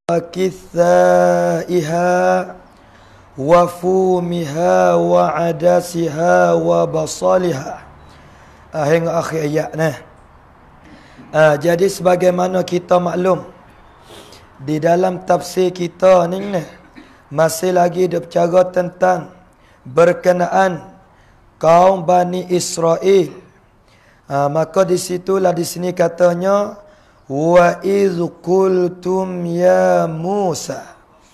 kithaiha wa fumiha wa adasiha wa basaliha. Hingga akhir ayat nah. Jadi sebagaimana kita maklum, di dalam tafsir kita ni masih lagi berbicara tentang berkenaan kaum Bani Israel. Maka di sini katanya wa iz qultum ya Musa.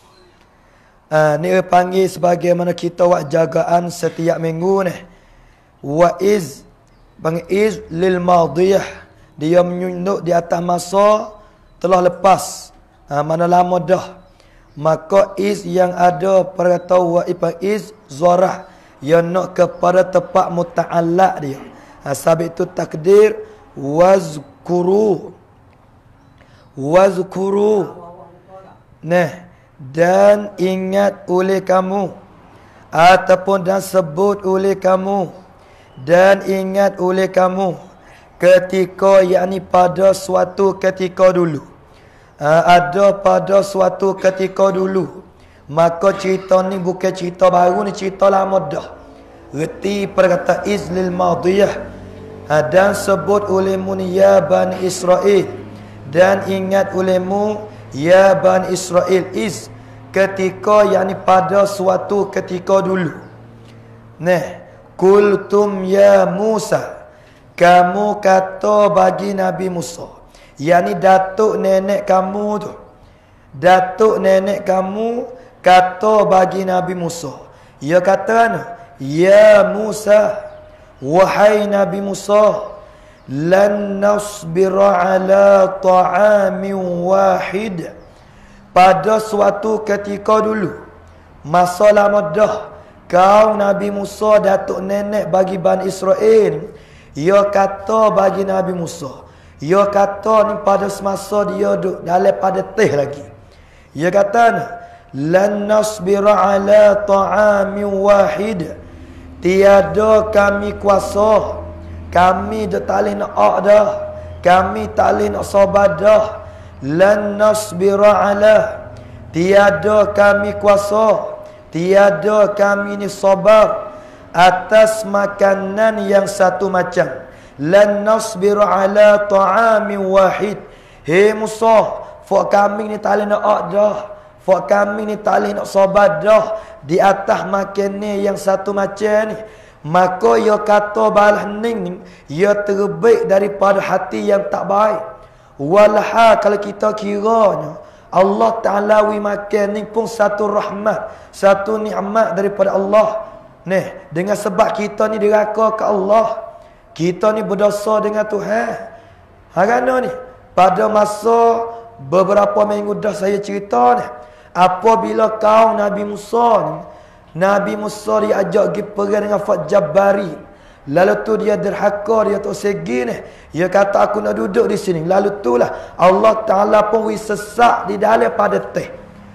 Ni panggil sebagaimana kita buat jagaan setiap minggu ni. Wa iz, panggil iz lil madiyah, dia menyunduk di atas masa telah lepas, mana lama dah. Maka iz yang ada pada tahu wa iz zarah, yang nak kepada tempat muta'allaq dia. Sebab itu takdir wazkuru. Nah, dan ingat oleh kamu, ataupun dan sebut oleh kamu, dan ingat oleh kamu ketika, yakni pada suatu ketika dulu. Ada pada suatu ketika dulu. Maka cerita ni bukan cerita baru, ni cerita lama dah. Reti perkata izlil madiyah. Dan sebut olehmu ni ya Bani Israel, dan ingat olehmu ya Bani Israel, iz ketika, yakni pada suatu ketika dulu. Nah, kultum ya Musa, kamu kata bagi Nabi Musa, yakni datuk nenek kamu tu, datuk nenek kamu kata bagi Nabi Musa. Ia kata, ya Musa, wahai Nabi Musa, lan nasbira ala ta'amin wahid. Pada suatu ketika dulu, masa lama dah, kau Nabi Musa, datuk nenek bagi Bani Israel, ia kata bagi Nabi Musa, ia kata ni pada semasa dia duduk dalam pada teh lagi. Ia kata, lan nasbira ala ta'amin wahid, tiada kami kuasa, kami dah tak boleh nak dah, kami tak boleh nak sabar dah. Lan nasbira ala, tiada kami kuasa, tiada kami ni sabar atas makanan yang satu macam. Lan nasbira ala ta'amin wahid. Hei Musa, fak kami ni tak boleh nak dah, fak kami ni tak boleh nak sabar dah di atas makanan yang satu macam ni. Maka ia kata balah ning, ia terbaik daripada hati yang tak baik. Walha, kalau kita kiranya Allah Ta'ala wi makan ni pun satu rahmat, satu nikmat daripada Allah. Nih, dengan sebab kita ni diraka ke Allah, kita ni berdosa dengan Tuhan. Harana ni, pada masa beberapa minggu dah saya cerita ni, apabila kaum Nabi Musa ni, Nabi Musa diajak pergi perang dengan Fat Jabari. Lalu tu dia derhaka, dia tak segi ni. Dia kata aku nak duduk di sini. Lalu tu lah Allah Ta'ala pun sesak di dalam pada teh.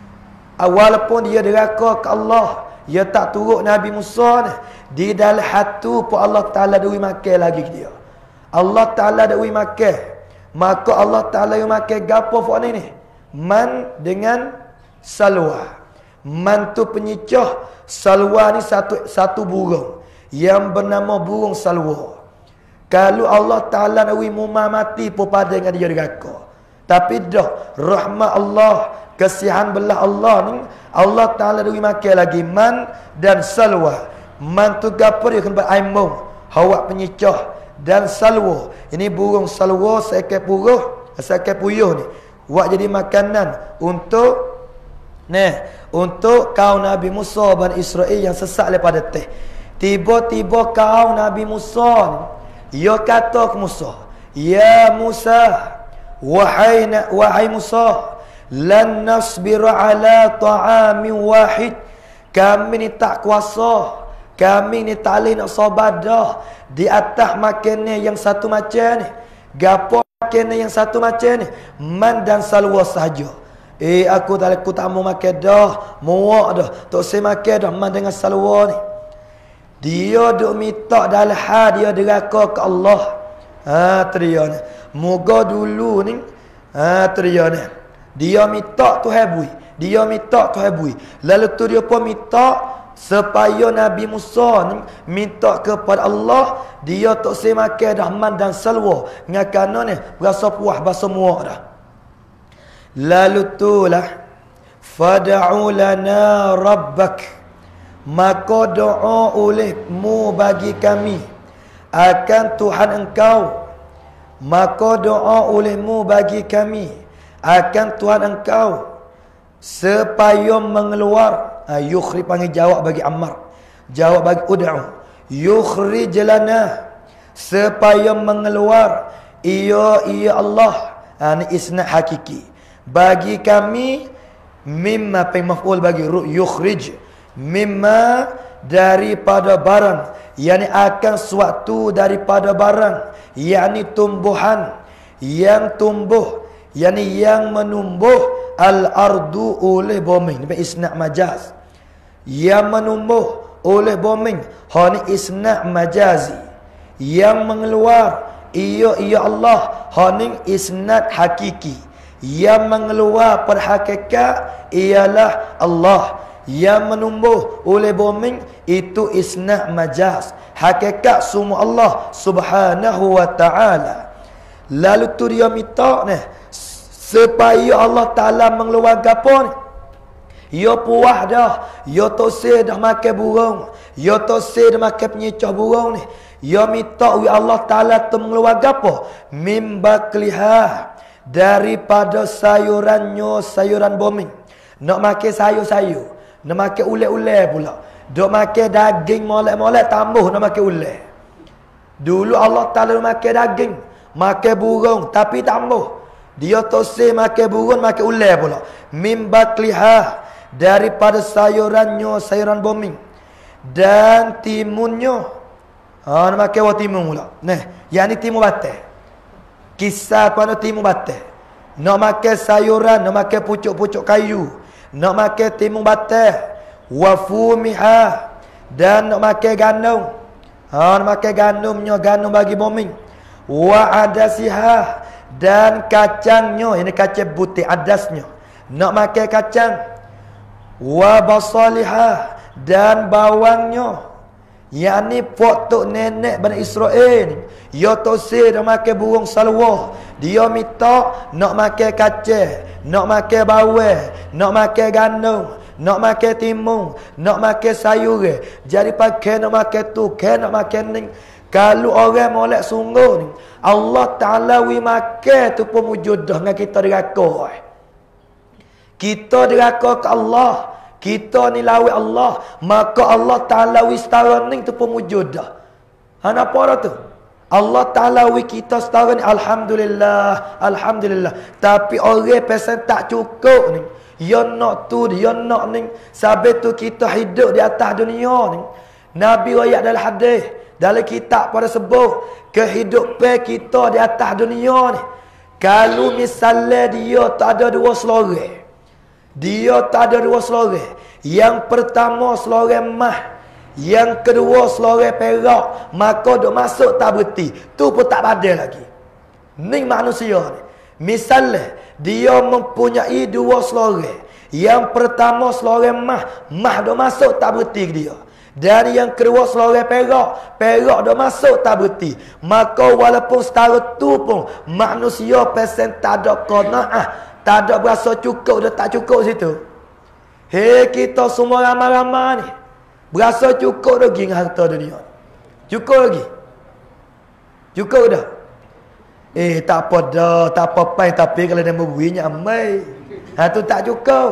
Walaupun dia derhaka ke Allah, dia tak turut Nabi Musa ni, di dalam hatu pun Allah Ta'ala dui makan lagi dia. Allah Ta'ala dui makan. Maka Allah Ta'ala dui makan gapo fak ni? Man dengan salwa. Man tu penyicah, salwa ni satu burung yang bernama burung salwa. Kalau Allah Ta'ala nak mumah mati pun pada dengan dia diraka. Tapi dah rahmat Allah, kasihan belah Allah ni, Allah Ta'ala nak makan lagi man dan salwa. Man tu gapo dia kena beraimung, hawak penyicah, dan salwa. Ini burung salwa seekor puyuh ni. Buat jadi makanan untuk untuk kaum Nabi Musa Bani Israel yang sesak daripada teh. Tiba-tiba kaum Nabi Musa ni, ia kata ke Musa, ya Musa, wahai Musa, lan nasbira ala ta'amin wahid. Kami ni tak kuasa, kami ni tak boleh nak sabar dah di atas makanan yang satu macam ni. Gapo makanan yang satu macam ni? Man dan salwa sahaja. Aku tak mau makan dah, muak dah, tak saya makan dah man dengan salwa ni. Dia duk minta dalam hal dia deraka ke Allah. Teriak ni. Moga dulu ni. Teriak ni. Dia minta Tuhan bui. Dia minta Tuhan bui. Lalu tu dia pun minta supaya Nabi Musa ni minta kepada Allah, dia tak se makan dahman dan salwa. Ngakana ni berasa puas, berasa muak dah. Lalu tulah fad'u lana rabbak, maka doa olehmu bagi kami akan Tuhan engkau. Maka doa olehmu bagi kami akan Tuhan engkau supaya mengeluar. Yukhrij panggil jawab bagi Ammar, jawab bagi ud'u. Yukhrij lana, supaya mengeluar ia Allah. Ini isnad hakiki bagi kami, mimma pemaf'ul bagi yukhrij, mimma daripada barang, yakni akan suatu daripada barang, yakni tumbuhan yang tumbuh, yakni yang menumbuh al-ardu oleh bumi. Ini isnad majaz, yang menumbuh oleh bumi. Ini isnad majazi, yang mengeluar ia Allah. Ini isnad hakiki, yang mengeluar pada hakikat ialah Allah. Yang menumbuh oleh bumi itu isnad majaz, hakikat semua Allah subhanahu wa ta'ala. Lalu tu dia minta ni supaya Allah Ta'ala mengeluarkan apa ni. Ya puas dah, ya tosir dah makan burung, ya tosir dah makan penyicah burung ni. Ya minta Allah Ta'ala tu mengeluarkan apa? Mim bakliha, daripada sayurannya, sayuran bumi. Nak makan sayur-sayur, nak makan ulek-ulek pula. Dok makan daging molek-molek, tambah nak makan ulek. Dulu Allah Ta'ala makan daging, makan burung, tapi tambah. Dia tosir makan burung, makan ulek pula. Mim bakliha, daripada sayurannya, sayuran bumi. Dan timunnya, nak makan wa timun pula. Nah, yang ni timun batai. Kisah pada timun batai. Nak makan sayuran, nak makan pucuk-pucuk kayu, nak makan timun batai. Wa fumiha, dan nak makan gandum. Nak makan gandumnya, gandum bagi bumi. Wa adasiha, dan kacangnya, ini kacang putih adasnya. Nak makan kacang. Wa basaliha, dan bawangnya. Yang ni pokok nenek Bani Israel ni, ya tosir dah makan burung salwa. Dia minta nak makan kacang, nak makan bawang, nak makan gandum, nak makan timun, nak makan sayur. Jadi pakai nak makan tu, nak makan ni. Kalau orang molek sungguh ni, Allah Ta'ala wi makan tu pun wujudah dengan kita diraka. Kita diraka ke Allah, kita ni lawi Allah, maka Allah Ta'ala wi setara ni tu pun wujudah. Apa dah tu? Allah Ta'ala wi kita setara ni, alhamdulillah, alhamdulillah. Tapi orang pesan tak cukup ni. Ya nak tu, dia nak ni. Sebab tu kita hidup di atas dunia ni. Nabi ayat dalam hadis, dalam kitab pada sebut kehidupan kita di atas dunia ni. Kalau misalnya dia tak ada dua selorang, dia tak ada dua selorang. Yang pertama selorang emas, yang kedua selorang perak, maka duk masuk tak berhenti. Tu pun tak badal lagi. Ni manusia ni. Misalnya dia mempunyai dua selorang. Yang pertama selorang emas, emas duk masuk tak berhenti ke dia. Dan yang kedua selorang perak, perak duk masuk tak berhenti. Maka walaupun setara tu pun manusia pesen tak ada qanaah, tak ada berasa cukup, dah tak cukup situ. Hei, kita semua ramai-ramai ni berasa cukup lagi dengan harta dunia. Cukup lagi? Cukup dah? Tak apa dah, tak apa-apa. Tapi kalau dia memberinya amai, tu tak cukup.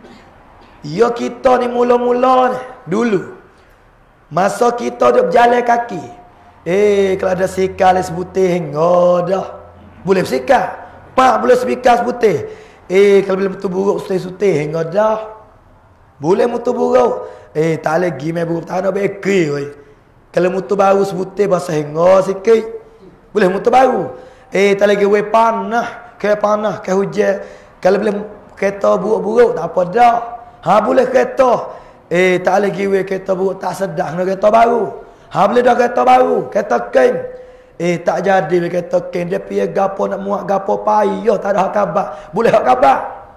Ya kita ni mula-mula ni, dulu masa kita duk berjalan kaki, kalau ada sikal sebutih hingga dah boleh bersikal. Pak boleh sebikar sebutih. Kalau boleh mutu buruk sutih-sutih hingga dah boleh mutu buruk. Tak lagi main buruk tak ada bekri. Kalau mutu baru sebutih bahasa hingga sikit boleh mutu baru. Tak lagi panah, ke panah, ke hujan. Kalau boleh kereta buruk-buruk tak apa dah. Boleh kereta. Tak lagi kereta buruk tak sedap nak kereta baru. Boleh dah kereta baru, kereta kain. Tak jadi kereta kain. Dia pergi gapo nak muat gapo payah, tak ada hak khabar. Boleh hak khabar.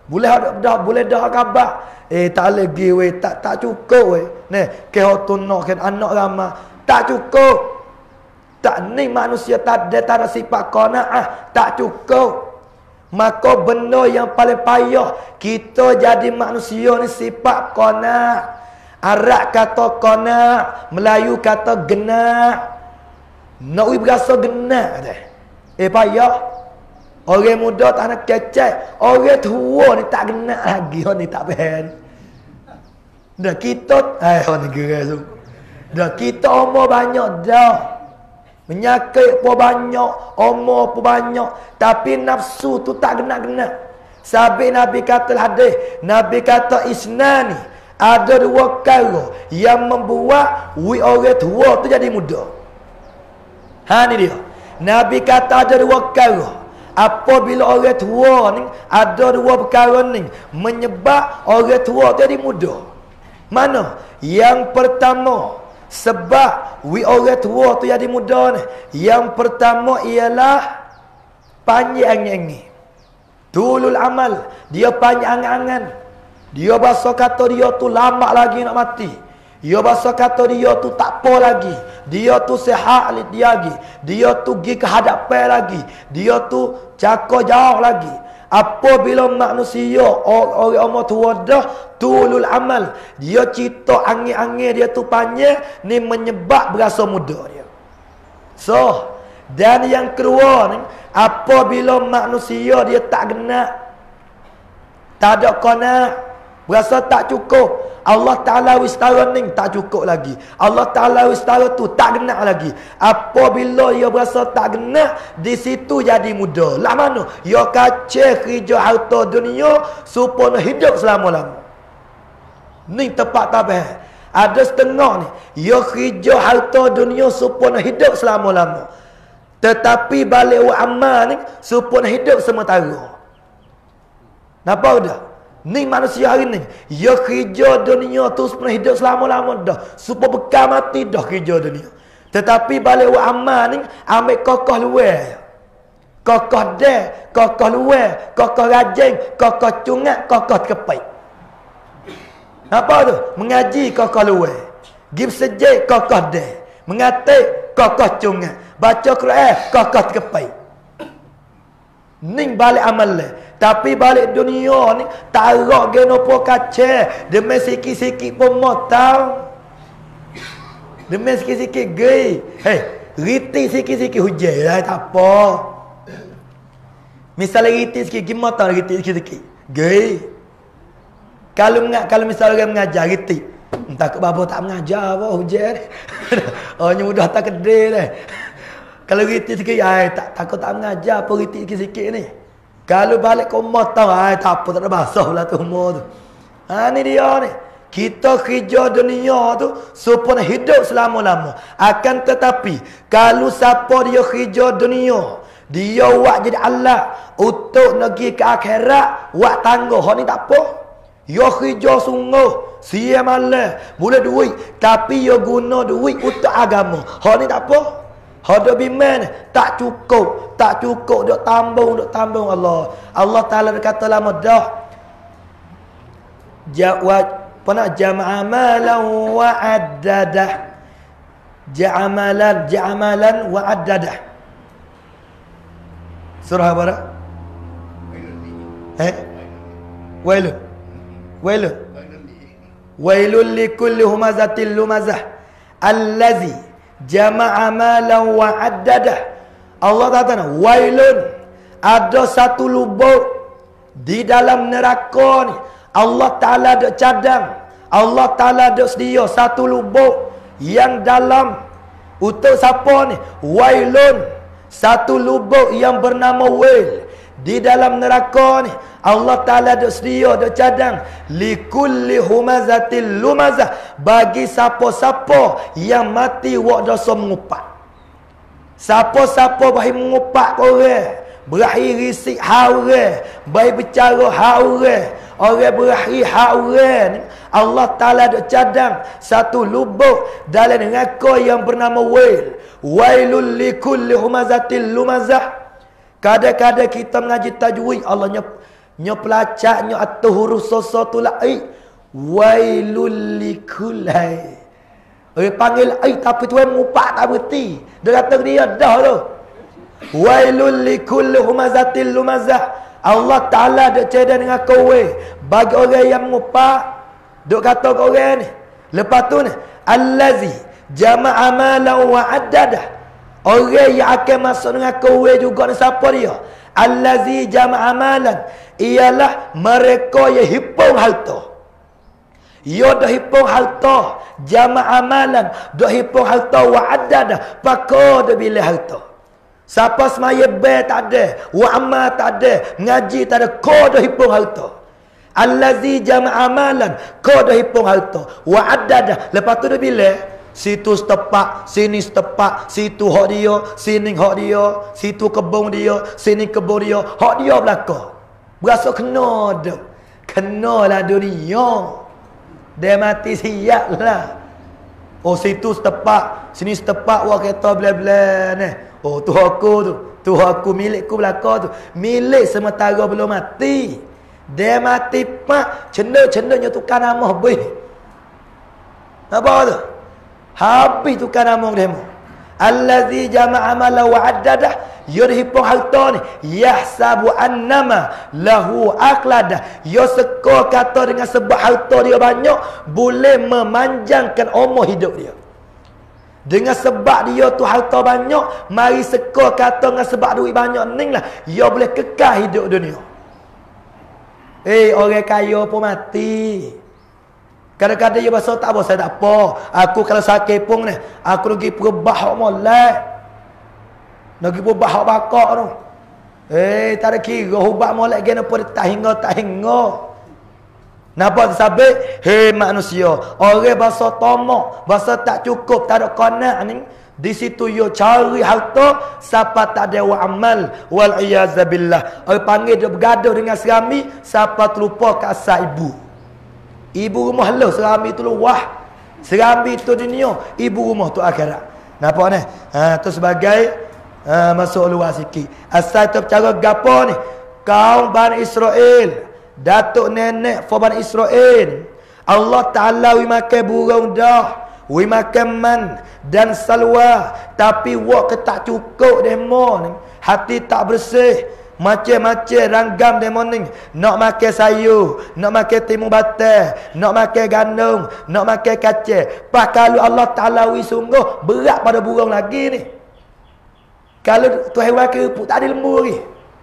Boleh dah khabar. Tak lagi weh, tak cukup weh. Ni ke hotono kan anak ramai. Tak cukup. Tak ni manusia tak ada sifat qanaah, tak cukup. Maka benda yang paling payah kita jadi manusia ni sifat qanaah. Arab kata qanaah, Melayu kata genah. Nak berasa genah dah. Payah. Orang muda tak nak kecek. Orang tua ni tak kena lagi. Orang ni tak faham. Dah kita. Orang ni gerai tu. Dah kita umur banyak dah. Menyakit pun banyak. Umur pun banyak. Tapi nafsu tu tak kena-kena. Sabit Nabi kata hadis. Nabi kata isnani. Ada dua perkara yang membuat orang tua tu jadi muda. Ni dia. Nabi kata ada dua perkara. Apabila orang tua ni ada dua perkara ni menyebab orang tua jadi muda. Mana? Yang pertama, sebab orang tua tu jadi muda ni. Yang pertama ialah panjang angin. Tulul amal, dia panjang angan. Dia bahasa kata dia tu lama lagi nak mati. Dia bahasa kata dia tu tak apa lagi. Dia tu sihat lagi. Dia tu pergi ke hadapan lagi. Dia tu cakap jauh lagi. Apabila manusia orang umur tua dah tulul amal, dia cerita angin-angin dia tu panjang ni menyebab berasa muda dia. So, dan yang kedua ni, apabila manusia dia tak kena, tak ada kena, berasa tak cukup. Allah Ta'ala wistara ni tak cukup lagi. Allah Ta'ala wistara tu tak kena lagi. Apabila ia berasa tak kena, di situ jadi muda. Lah mana? Ia kacau kerja harta dunia supaya hidup selama-lama. Ni tepat tak faham. Ada setengah ni, ia kerja harta dunia supaya hidup selama-lama. Tetapi balik wa amal ni supaya hidup sementara. Nampak dah? Ni manusia hari ni, ia kerja dunia tu supaya hidup selama-lama dah. Supaya bekal mati dah kerja dunia. Tetapi balik wa amal ni ambil kokoh luar. Kokoh dah, kokoh luar, kokoh rajin, kokoh cungat, kokoh kepai. Apa tu? Mengaji kokoh luar. Gib sejak kokoh dah. Mengatik kokoh cungat. Baca Quran kokoh kepai. Ning balik amal le. Tapi balik dunia ni tarak genopo kacau. Demi sikit-sikit pun motau. Demi sikit-sikit gay. Riti sikit-sikit hujan lah, tak apa. Misalnya riti sikit gimana riti sikit-sikit. Gay. Kalau misalnya orang mengajar riti, entah ke bapa tak mengajar apa hujan. Orang mudah tak kedai dah. Kalau riti sikit, takut tak mengajar apa riti sikit-sikit ni. Kalau balik ke rumah tahu, tak apa, tak ada basah pula tu rumah tu. Ni dia ni. Kita kerja dunia tu supaya hidup selama-lama. Akan tetapi, kalau siapa dia kerja dunia, dia buat jadi Allah untuk pergi ke akhirat, buat tangga, ni tak apa. Dia kerja sungguh, siap malam, boleh duit. Tapi dia guna duit untuk agama. Ni tak apa. Ada biman tak cukup duk tambung Allah. Allah Taala kata lama dah. Jama'amalan wa addadah. Ja'amalan wa addadah. Surah apa dah? Wailun likulli humazatil lumazah allazi jama'a malan wa addadah. Allah kata wailun, ada satu lubuk di dalam neraka ni. Allah Ta'ala ada cadang, Allah Ta'ala ada sedia satu lubuk yang dalam untuk siapa ni? Wailun, satu lubuk yang bernama wail di dalam neraka ni. Allah Ta'ala ada sedia, ada cadang likulli humazatil lumazah, bagi siapa-siapa yang mati wak dosa mengupak. Siapa-siapa bahi mengupak orang, berakhir risik haure, bahi bicara haure, orang berakhir haure ni, Allah Ta'ala ada cadang satu lubuk dalam neraka yang bernama wail. Wailul likulli humazatil lumazah. Kadang-kadang kita mengaji tajwid, Allah Nyo pelacak nyo atuh huruf soso tu la ai. Wailul likulai. Panggil ai tapi tuan mupak tak berhenti. Dia kata dia dah tu. Wailul likulli humazatil lumazah. Allah Ta'ala duk cerita dengan kowe. Bagi orang yang mupak. Duk kata ke orang ni. Lepas tu ni. Allazi jama'a malan wa addadah. Orang yang akan masuk dengan kowe juga ni siapa dia? Allazi jama'a malan. Ialah mereka yang hipung harta. Ya dah hipung harta. Jama'a malan. Dah hipung harta wa addadah. Pakar dah bila harta. Siapa semaya ber tak ada. Wa amal tak ada. Ngaji tak ada. Kau dah hipung harta. Allazi jama'a malan. Kau dah hipung harta. Wa addadah. Lepas tu dah bila. Situ setepak. Sini setepak. Situ hak dia. Sini hak dia. Situ kebun dia. Sini kebun dia. Hak dia belakang. Berasa kena dah. Kena lah dunia. Dia mati siap lah. Oh situ setepak. Sini setepak. Wah kereta bela-bela ni. Oh tu aku tu. Tu aku milikku belakang tu. Milik sementara belum mati. Dia mati pak. Cendek-cendeknya tukar nama habis. Apa tu? Habis tukar nama dia. Allazi jama'a mala wa addadah. Yurhipun harta ni. Yahsabu annama lahu akladah. Ya seka kata dengan sebab harta dia banyak. Boleh memanjangkan umur hidup dia. Dengan sebab dia tu harta banyak. Mari seka kata dengan sebab duit banyak ni lah. Ya boleh kekal hidup dunia. Orang kaya pun mati. Kadang-kadang dia bahasa tak apa. Saya tak apa. Aku kalau sakit pun ni. Aku pergi perbah hak molek. Nak pergi perbah hak bakak tu. Tak ada kira. Hubat molek gana pun tak hingga. Nampak sabit? Manusia. Orang bahasa tamak. Bahasa tak cukup. Tak ada konak ni. Di situ you cari harta. Siapa tak ada wa amal. Wal'iyazabillah. Orang panggil dia bergaduh dengan serami. Siapa terlupa ke asal ibu. Ibu rumah lah. Serami tu luah. Serami tu dunia. Ibu rumah tu akhirat. Nampak ni? Tu sebagai masuk luar sikit. Asal tu bercara gapa ni? Kaum Bani Israel. Datuk nenek for Bani Israel. Allah Ta'ala wi makan burung dah. Wi makan man dan salwa. Tapi wak ke tak cukup demo ni. Hati tak bersih. Macam-macam ranggam demo ni. Nak makan sayur. Nak makan timun batal. Nak makan gandum. Nak makan kacang. Pas kalau Allah Ta'ala wi sungguh. Berat pada burung lagi ni. Kalau tu hewan kerepuk tak ada lembu lagi.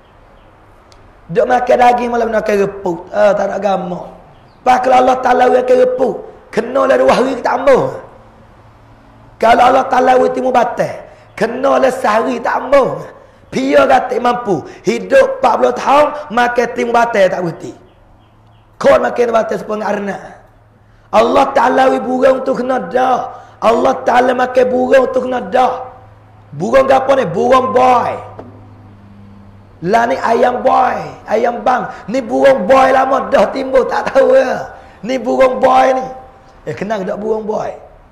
Duk makan daging malah makan reput. Tak ada agama. Pas kalau Allah Ta'ala makan reput. Kena lah 2 hari tak ambuh. Kalau Allah Ta'ala timun batal. Kena lah sehari tak ambuh. Pia kata mampu. Hidup 40 tahun. Makan timun batal tak berhenti. Kau makan timun batal sepengah arnak. Allah Ta'ala burung tu kena dah. Allah Ta'ala makan burung tu kena dah. Burung apa ni? Burung boy. Lah ni ayam boy, ayam bang. Ni burung boy lama dah timbul tak tahu ya. Ni burung boy ni. Kenal tak burung boy?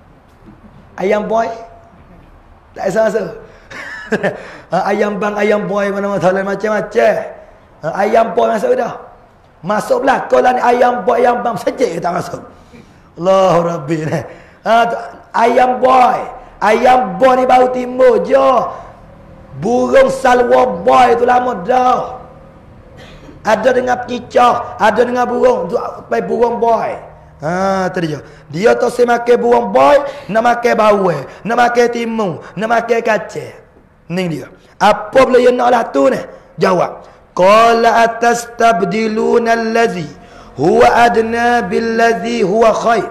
Ayam boy? Tak rasa. Ayam bang, ayam boy mana-mana macam-macam. Ayam boy masuk dah. Masuk belakang lah ni ayam boy, ayam bang saja tak masuk. Allahu Rabbi ni. Ayam boy. Ayam boy ni baru timbul je. Burung salwa boy tu lama dah. Ada dengan picah, ada dengan burung boy. Tu dia. Dia tu si makan burung boy, nak makan bawang, nak makan timun, nak makan kacang. Ni dia. Apa boleh nak lah tu ni? Jawab. Qala atastabdiluna allazi huwa adna billazi huwa khair.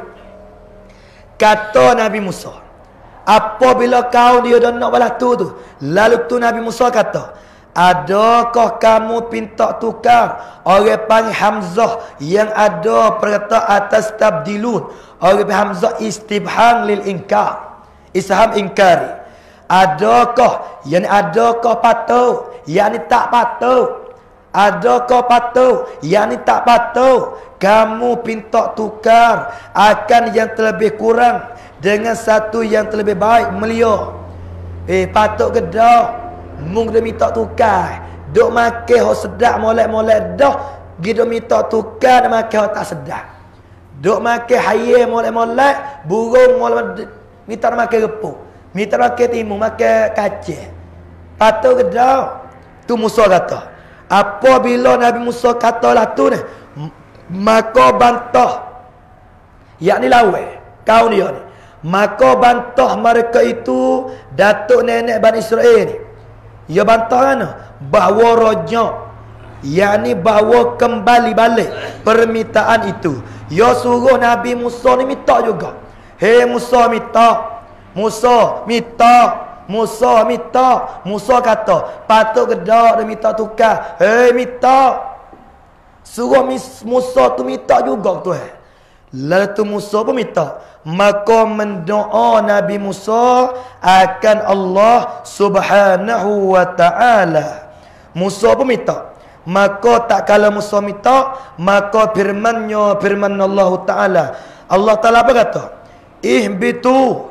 Kata Nabi Musa. Apabila kau dia dah nak balas tu. Lalu tu Nabi Musa kata, adakah kamu pinta tukar orang panggil Hamzah yang ada perkata atas tabdilun. Orang panggil Hamzah istibham lil inkar. Isham inkari. Adakah patut, yakni tak patut. Adakah patut, yakni tak patut kamu pinta tukar akan yang terlebih kurang dengan satu yang terlebih baik melia. Patut ke dah? Mung dia minta tukar. Duk makan hok sedap molek-molek dah. Gitu minta tukar dan makan tak sedap. Duk makan hayam molek-molek, burung molek minta makan repuk. Minta makan timun, makan kacang. Patut ke dak? Tu Musa kata. Apabila Nabi Musa katalah tu ni, maka bantah. Yakni lawan kau dia ni. Maka bantah mereka itu datuk nenek Bani Israel ni. Ya bantah kan? Bahawa rojak, yakni bahawa kembali balik permintaan itu. Ya suruh Nabi Musa ni minta juga. Hei Musa minta. Musa minta. Musa minta. Musa kata, patut gedak dia minta tukar. Hei minta. Suruh Musa tu minta juga tu. Lalu tu Musa pun minta. Maka mendoa Nabi Musa akan Allah Subhanahu wa ta'ala. Musa pun minta. Maka tak kala Musa minta, maka firman Allah Ta'ala. Allah Ta'ala apa kata? Ihbitu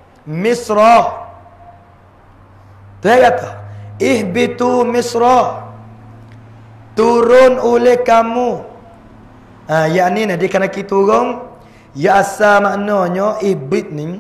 Misra. Dia kata, ihbitu Misra. Turun oleh kamu. Yakni dia kena kita turun. Ya asal maknanya ihbit ni.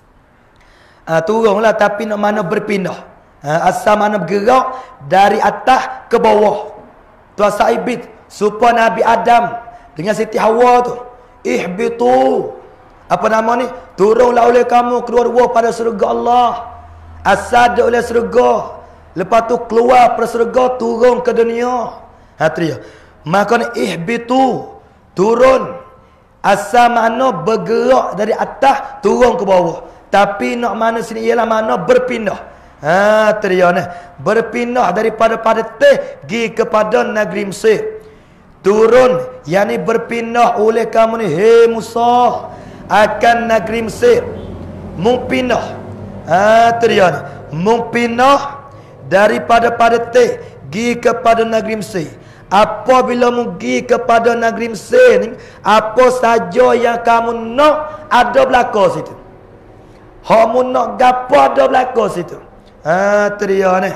Turunlah tapi nak mana berpindah. Asal mana bergerak dari atas ke bawah. Tu asal ihbit. Supaya Nabi Adam dengan Siti Hawa tu. Ihbitu. Apa nama ni? Turunlah oleh kamu keluar pada surga Allah. Asal dia oleh surga. Lepas tu keluar pada surga, turun ke dunia. Tu dia. Maka ni ihbitu. Turun. Asal makna bergerak dari atas turun ke bawah. Tapi nak mana sini ialah makna berpindah. Tu dia ni. Berpindah daripada teh pergi kepada negeri Mesir. Turun, yakni berpindah oleh kamu ni, hei Musa, akan negeri Mesir. Mung pindah. Tu dia ni. Mung pindah daripada teh pergi kepada negeri Mesir. Apabila pergi kepada negeri Mesir ni, apa saja yang kamu nak ada belaka situ. Kamu nak gapo ada belaka situ. Tu dia ni.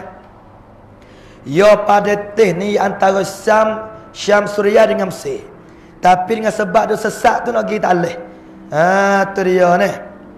Ya pada teh ni antara Syam Suria dengan Mesir. Tapi dengan sebab dia sesak tu nak pergi tak boleh. Tu dia ni.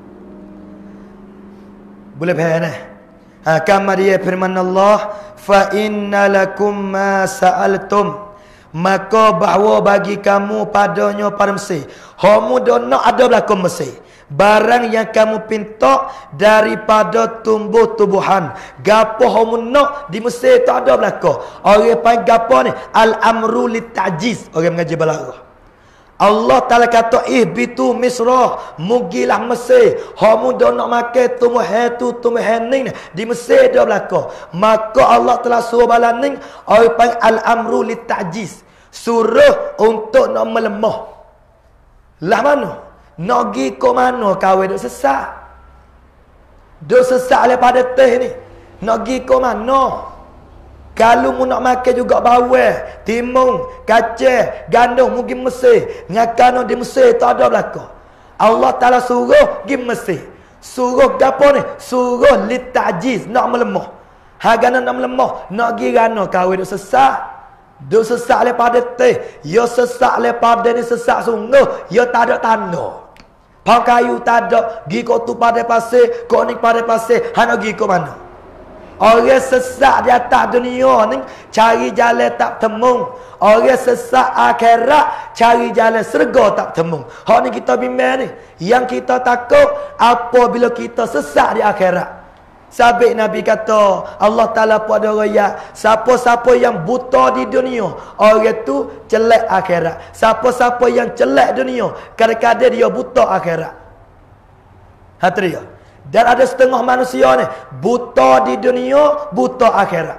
Boleh faham ni? Kama dia firman Allah, fa inna lakum ma sa'altum, maka bahawa bagi kamu padanya pada Mesir. Kamu dah nak ada belakang Mesir. Barang yang kamu pinta daripada tumbuh-tumbuhan. Gapo kamu nak di Mesir tak ada belakang. Orang panggil gapo ni? Al-amru lit-ta'jiz. Orang mengaji balaghah. Allah Ta'ala kata ihbitu Misra, mugilah Mesir. Kamu dah nak makan tumbuhan tu, tumbuhan ni di Mesir dah belaka. Maka Allah telah suruh balaning orang panggil al-amru lit-ta'jiz, suruh untuk nak melemah. Lah mana? Nak pergi ke mana kawan duk sesak? Duk sesak daripada teh ni. Nak pergi ke mana? Kalau mu nak makan juga bawang, timun, kacang, gandum, mungkin Mesir. Ngakano di Mesir tak ada belaka. Allah Ta'ala suruh pergi Mesir. Suruh gapo ni? Suruh lit-ta'jiz, nak melemah. Hagana nak melemah, nak pergi rana kahwin duk sesak. Duk sesak daripada teh. Ya sesak daripada ni sesak sungguh. Ya tak ada tanda. Pang kayu tak ada. Pergi kau tu pada pasir, kau ni pada pasir. Hana pergi ke mana? Orang sesak di atas dunia ni cari jalan tak temu. Orang sesak akhirat cari jalan syurga tak temu. Hak ni kita bimbang ni. Yang kita takut apabila kita sesak di akhirat. Sabit Nabi kata, Allah Ta'ala pun ada royak, siapa-siapa yang buta di dunia, orang tu jelek akhirat. Siapa-siapa yang jelek dunia, kadang-kadang dia buta akhirat. Hati dia. Dan ada setengah manusia ni buta di dunia, buta akhirat.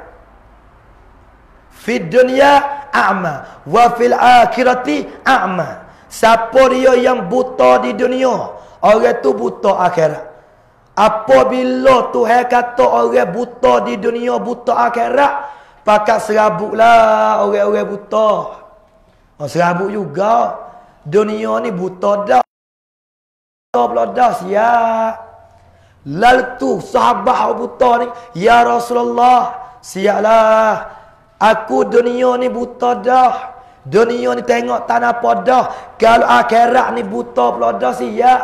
Fid dunya a'ma wa fil akhirati a'ma. Siapa dia yang buta di dunia, orang tu buta akhirat. Apabila Tuhan kata orang buta di dunia, buta akhirat, pakat serabutlah orang-orang buta. Serabut juga. Dunia ni buta dah. Pula dah siap. Lalu tu sahabat buta ni, ya Rasulullah, siaplah. Aku dunia ni buta dah. Dunia ni tengok tak apa dah. Kalau akhirat ni buta pula dah siap.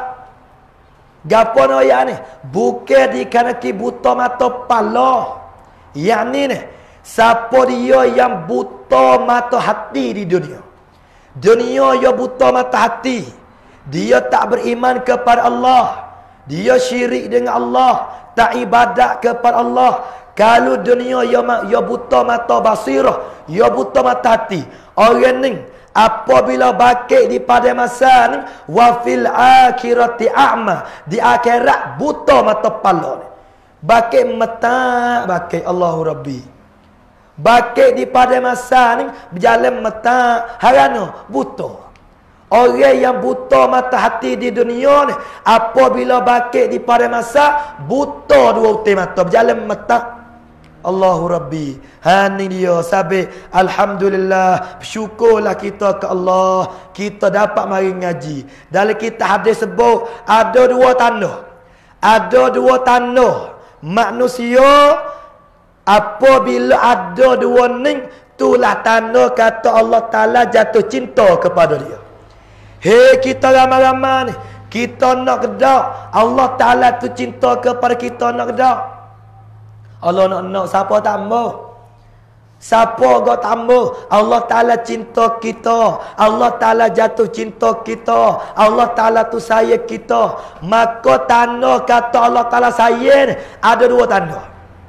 Gapo no ya ni? Bukan dikarenakan buta mata pala. Yang ni ni, siapa dia yang buta mata hati di dunia? Dunia dia buta mata hati. Dia tak beriman kepada Allah. Dia syirik dengan Allah, tak ibadat kepada Allah. Kalau dunia ya buta mata basirah, ya buta mata hati. Orang ni apabila bakit di pada masa ni, wa fil akhirati a'ma, di akhirat buta mata pala ni. Bakit mata, bakit Allahu Rabbi. Bakit di pada masa ni berjalan mata, harana buta. Orang yang buta mata hati di dunia ni, apabila bakit di pada masa, buta dua utai mata, berjalan mata. Allahu Rabbi. Ni dia sabit. Alhamdulillah, bersyukurlah kita ke Allah, kita dapat mari ngaji. Dalam kita hadis sebut ada dua tanah. Ada dua tanah manusia. Apabila ada dua ni, itulah tanah kata Allah Ta'ala jatuh cinta kepada dia. Hei kita ramai-ramai ni, kita nak kedak Allah Ta'ala tu cinta kepada kita nak kedak. Allah nak siapa tambah? Siapa gak tambah? Allah Ta'ala cinta kita. Allah Ta'ala jatuh cinta kita. Allah Ta'ala tu sayang kita. Maka tanah kata Allah Ta'ala sayang, ada dua tanah.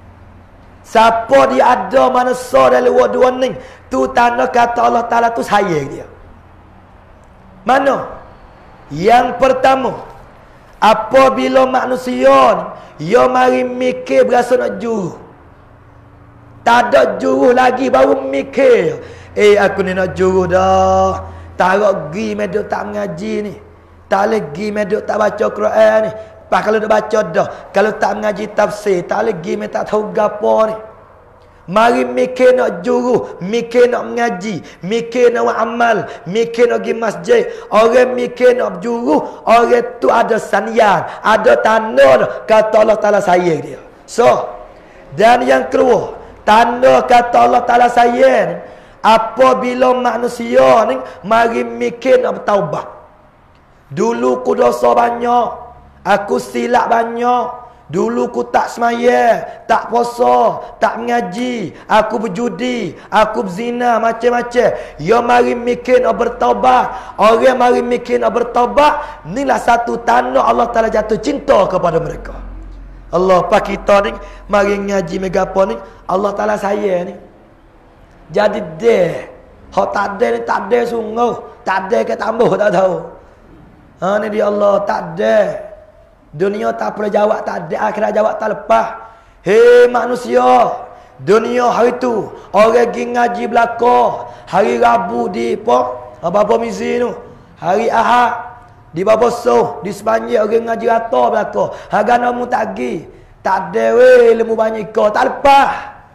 Siapa dia ada manusia dalam dua ni, tu tanah kata Allah Ta'ala tu sayang dia. Mana? Yang pertama, apabila manusia ia mari mikir berasa nak juru. Tak ada juru lagi baru mikir. Aku ni nak juru dah. Tak pergi medok tak mengaji ni. Tak lagi medok tak baca Quran ni. Pak kalau dah baca dah. Kalau tak mengaji tafsir, tak lagi tak tahu gapo ni. Mari mikir nak juru, mikir nak mengaji, mikir nak amal, mikir nak pergi masjid. Orang mikir nak juru, orang tu ada sanian, ada tanda kata Allah Ta'ala sayang dia. So, dan yang kedua, tanda kata Allah Ta'ala sayang, apabila manusia ni mari mikir nak bertaubat. Dulu ku dosa banyak, aku silap banyak. Dulu ku tak semaya, tak puasa, tak mengaji, aku berjudi, aku berzina, macam-macam. Ya mari mikir nak bertaubat. Orang mari mikir nak bertaubat, inilah satu tanda Allah Ta'ala jatuh cinta kepada mereka. Allah pak kita ni mari ngaji megapa ni, Allah Ta'ala sayang ni. Jadi deh, hak tak ada ni tak ada sungguh, tak ada ke tambah tak tahu. Ni dia Allah tak ada. Dunia tak pernah jawab, tak ada. Akhirat jawab tak lepas. Hei manusia, dunia hari tu orang pergi ngaji belakang. Hari Rabu di Bapa Mizi tu, hari Ahad di Bapa Soh, di Sebanjir orang ngaji rata belakang. Harga namu tak pergi. Tak ada weh ilmu banyak kau, tak lepas.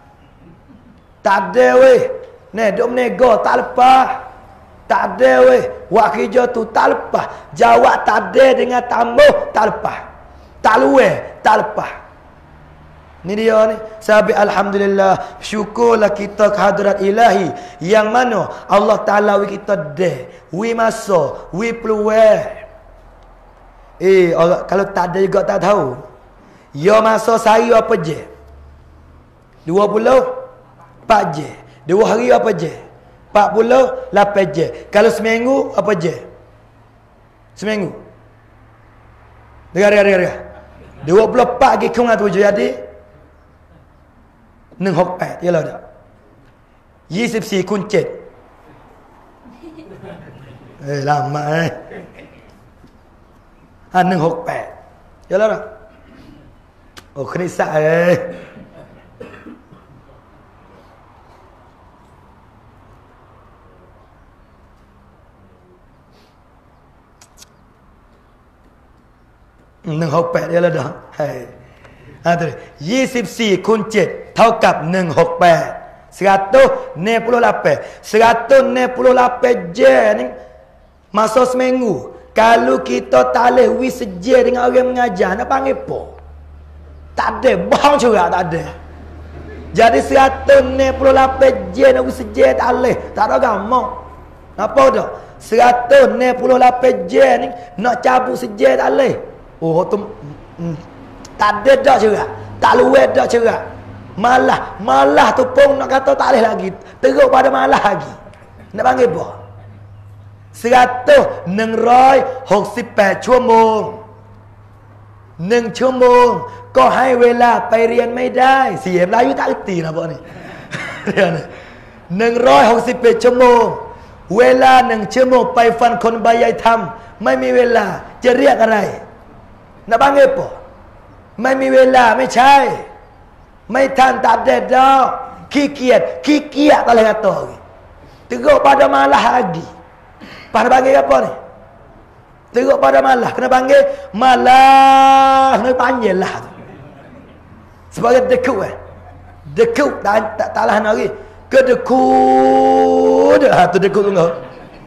Tak ada weh. Ni duk menego tak lepas. Tak ada weh. Wak kerja tu tak lepas. Jawab tak ada dengan tambah tak lepas. Tak luar, tak lepas. Ni dia ni. Sahabat alhamdulillah, syukurlah kita kehadrat ilahi yang mana Allah Ta'ala wi kita deh, wi masa, wi peluang. Orang kalau tak ada juga tak tahu. Ya masa sehari apa je? 24 je. 2 hari apa je? 48 je. Kalau seminggu apa je? Seminggu. Dengar. 24 lagi kurang 7 jadi 168 yalah dak. 24 kuncit. Lama 168. Yalah dak. Oh kena sak168 dia lah dah. Hai. Tu. 24 kuncit ท่ากับ168. 168 je ni masa seminggu. Kalau kita tak boleh wis seje dengan orang mengajar, nak panggil apa? Tak ada, bohong juga tak ada. Jadi 168 je nak wis seje tak boleh, tak ada gamak. Apa dah? 168 je ni nak cabut seje tak boleh. Oh tu tak ada dak cerak. Tak luar dak cerak. Malah tu pun nak kata tak boleh lagi. Teruk pada malah lagi. Nak panggil apa? 168 ชั่วโมง1 ชั่วโมงก็ให้เวลาไปเรียนไม่ได้เสียมลายุtak erti nak apa ni 168 ชั่วโมงเวลา1 ชั่วโมงไปฟังคนบรรยายธรรมไม่มีเวลาจะเรียกอะไรnak panggil apa ไม่มีเวลาไม่ใช่ไม่ทันtak ada dakขี้เกียจtak boleh kata teruk pada malah lagi. Pada panggil apa ni? Teruk pada malah. Kena panggil malah. Kena panggil lah tu. Sebagai dekuk Dekuk. Tak lah nak lagi. Kedekut. Tu dekuk tu kau.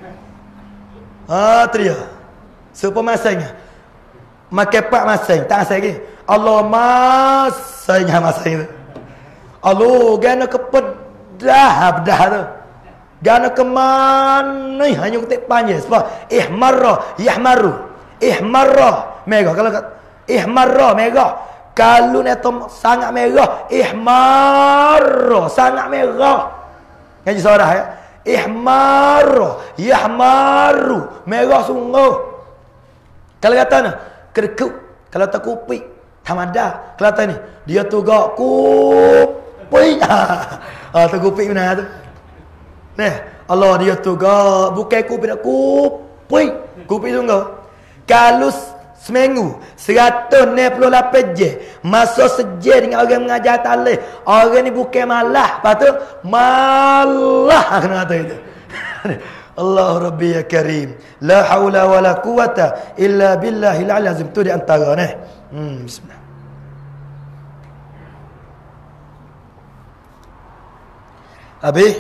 Tu dia. Supaya masanya. Makan pak masing. Tak masing lagi. Allah masing. Masing tu. Allah. Gana kepedah tu. Gana kemana hanya ketik panjang sebab ihmarra merah kalau ihmarra merah kalau neto sangat merah ihmarra sangat merah ngaji saudara ya yahmaru merah sungguh kalau kata ni kedekut kalau tak kupi tamada kalau kata ni dia tu gak kupi tu kupi benar tu. Allah dia tu bukan kupi nak kupi tu kau. Kalau seminggu 168 je masa seje dengan orang mengajar talih orang ni bukan malah lepas tu malah kena kata itu. Allah Rabbi ya Karim la haula wala quwata illa billahil azim tu di antara ni. Bismillah. Habis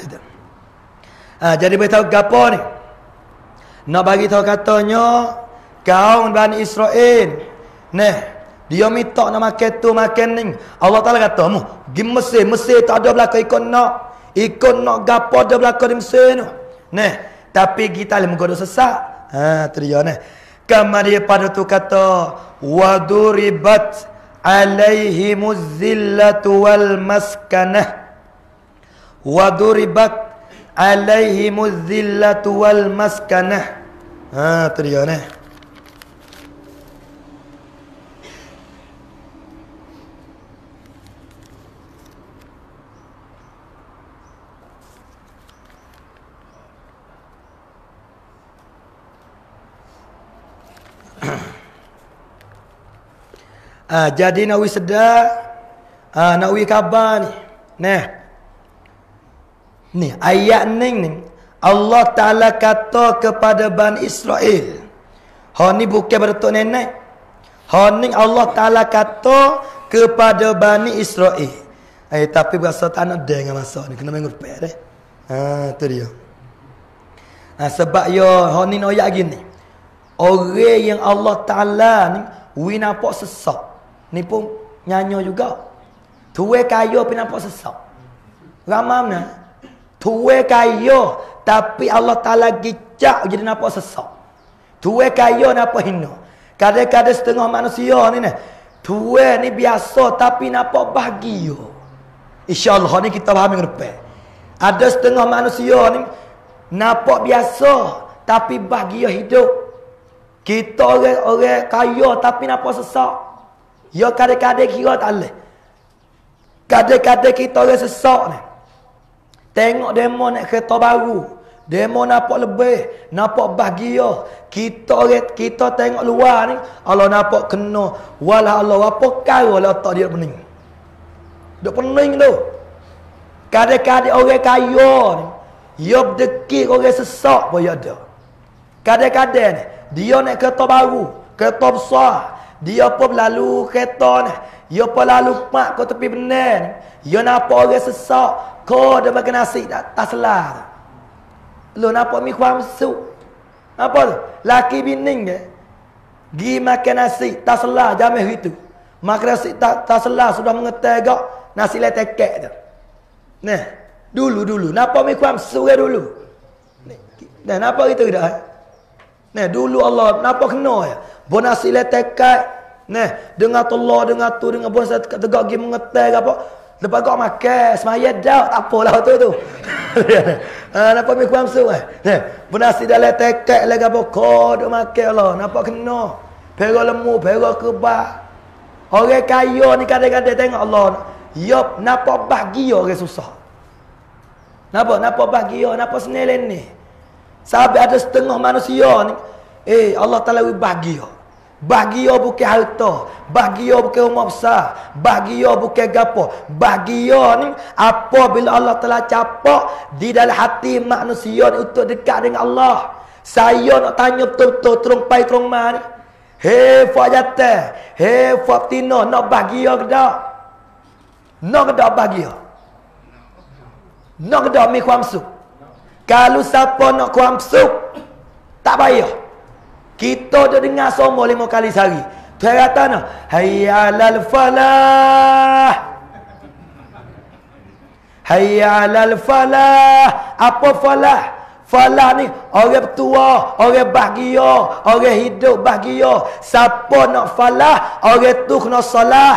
jadi beritahu gapo ni nak bagi tahu katanya kaum Bani Israel dia minta nak makan tu makan ni Allah Taala kata mu gi Mesir tak ada belaka ikon nak gapo ada belaka di Mesir tu tapi kita le menggoda sesak tu dia kama dia pada tu kata waduribat alaihimuz zillatu wal maskanah waduribat alaihimuz zillatu wal maskanah. Tu dia ni. Jadi nak wi sedar nak wi khabar ni. Ni ayat ni Allah Ta'ala kata kepada Bani Israel. Ni bukan bertuk nenek. Ni Allah Ta'ala kata kepada Bani Israel. Tapi berasa tak nak dengan masa ni. Kena mengurpek deh. Tu dia. Sebab ni ayat gini. Orang yang Allah Ta'ala ni wi nampak sesak. Ni pun nyanyi juga. Tuwe kaya pun nampak sesak. Ramam mana? Tuwe kaya tapi Allah Ta'ala gicak jadi nampak sesak. Tuwe kaya nampak hina. Kadang-kadang setengah manusia ni tuwe ni biasa tapi nampak bahagia. InsyaAllah ni kita faham yang depan. Ada setengah manusia ni nampak biasa tapi bahagia hidup. Kita orang kaya tapi nampak sesak. Ya kadang-kadang kira tak boleh. Kadang-kadang kita orang sesak ni. Tengok demo nak kereta baru. Demo nampak lebih. Nampak bahagia. Kita tengok luar ni. Allah nampak kena. Walah Allah. Apa kau lah otak dia pening. Dia pening tu. Kadang-kadang orang kaya ni. Dia berdekik orang sesak pun ada. Kadang-kadang ni. Dia nak kereta baru. Kereta besar. Dia pun lalu kereta ni. Dia pun lalu mak kau tepi benar ni. Dia nampak orang sesak. Kau dah makan nasi tak selah. Lu nampak mi kuam sup. Apa tu? Laki bini ke? Gi makan nasi tak selah jamih itu. Makan nasi tak selah sudah mengetai gak nasi le tekek tu. Dulu nampak mi kuam sup dulu. Nah, napa gitu dah? Nah, dulu Allah napa kena ya? Bonasi letekat. Nah, dengar Allah, dengar tu, dengar bonasi tegak gi mengetai apa? Lepas kau makan, semaya dah, tak apalah tu. Napa mi kuam su eh? Nah, bonasi dah letekat lagi apa? Kau duk makan Allah, napa kena? Pera lemu, pera kebak. Orang kaya ni kadang-kadang tengok Allah. Yop, napa bahagia orang susah? Napa bahagia? Napa senil ni? Sampai ada setengah manusia ni. Allah Ta'ala bahagia. Bahagia bukan harta. Bahagia bukan rumah besar. Bahagia bukan gapo. Bahagia ni apabila Allah Ta'ala capak di dalam hati manusia ni untuk dekat dengan Allah. Saya nak tanya betul-betul terung pai terung ma ni. Hei Fajatan, hei Fatina, nak bahagia ke tak? Nak ke tak bahagia? Nak ke tak mi kuam sup? Kalau siapa nak kuam sup, tak payah. Kita dah dengar semua 5 kali sehari. Tuhan kata nak, hayya alal falah. Hayya alal falah. Apa falah? Falah ni orang tua, orang bahagia, orang hidup bahagia. Siapa nak falah, orang tu kena salah.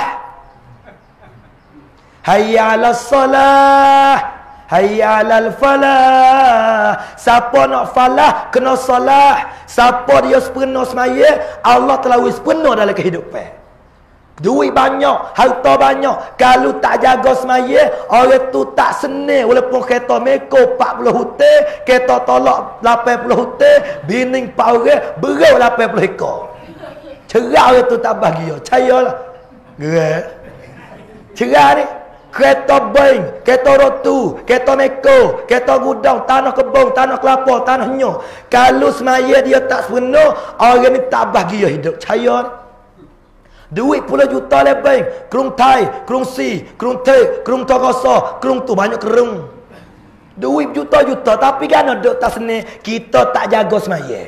Hayya 'alas salah, hayya 'alal falah. Siapa nak falah kena salah. Siapa dia sepenuh semaya, Allah telah sepenuh dalam kehidupan. Duit banyak, harta banyak, kalau tak jaga semaya, orang tu tak senil. Walaupun kereta meko 40 hutang, kereta tolak 80 hutang, bini 4 orang, berau 80 ekor. Cerah orang tu tak bahagia. Cayalah. Gerak. Cerah ni, kereta bank, kereta rotu, kereta meko, kereta gudang, tanah kebun, tanah kelapa, tanah nyo. Kalau semaya dia tak sepenuh, orang ni tak bahagia hidup. Caya ni. Duit puluh juta lebih. Kerung Thai, kerung Si, kerung Te, kerung Tokoso, kerung tu banyak kerung. Duit juta-juta. Tapi kan duduk tak seni. Kita tak jaga semaya.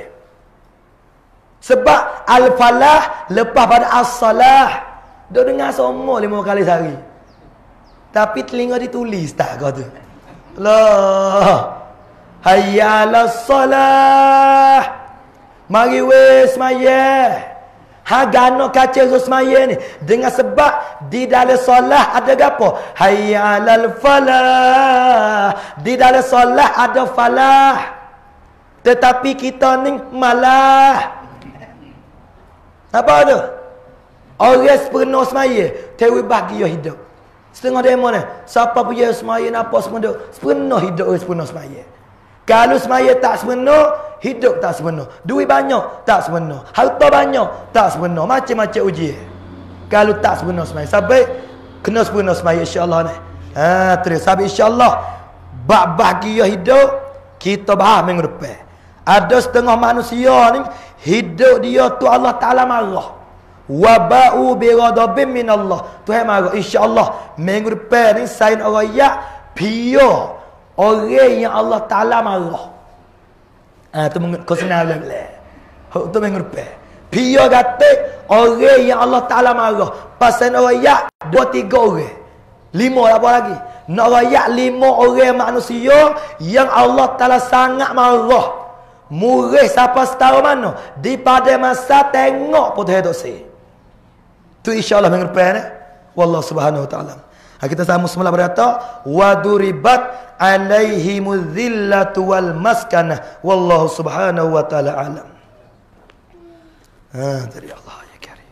Sebab al-falah lepas pada as-salah. Duk dengar semua 5 kali sehari. Tapi telinga ditulis tak kau tu. Allah. Hayya 'alas salah. Mari weh semaya. Gano kaca semaya ni dengan sebab di dalam solat ada gapo? Hayya 'alal falah. Di dalam solat ada falah. Tetapi kita ni malah. Apa tu? Orang sepenuh semaya, tewi bahagia hidup. Setengah demo ni, siapa punya semaya napa sepenuh? Sepenuh hidup orang sepenuh semaya. Kalau semaya tak sepenuh, hidup tak sepenuh. Duit banyak, tak sepenuh. Harta banyak, tak sepenuh. Macam-macam ujian. Kalau tak sepenuh semaya. Sampai kena sepenuh semaya insya-Allah ni. Terus. Sampai insya-Allah. Bab bahagia hidup, kita bahas minggu depan. Ada setengah manusia ni, hidup dia tu Allah Ta'ala marah. Waba'u biradabim minallah. Tuhan marah. InsyaAllah. Minggu depan ni, saya nak rakyat, pia. Orang yang Allah Ta'ala marah. Tu kau senang belah-belah. Tu minggu depan. Pia kata, orang yang Allah Ta'ala marah. Pasal nak rakyat, 2-3 orang. 5 apa lagi? Nak rakyat 5 orang manusia yang Allah Ta'ala sangat marah. Murih siapa setahu mana? Di pada masa tengok pun Tuhan tak say. Tu insyaAllah minggu depan. Wallahu subhanahu wa ta'ala. Kita sama semula berkata waduribat alaihimul dhillatu wal maskanah wallahu subhanahu wa ta'ala alam. Dari Allah ya karim.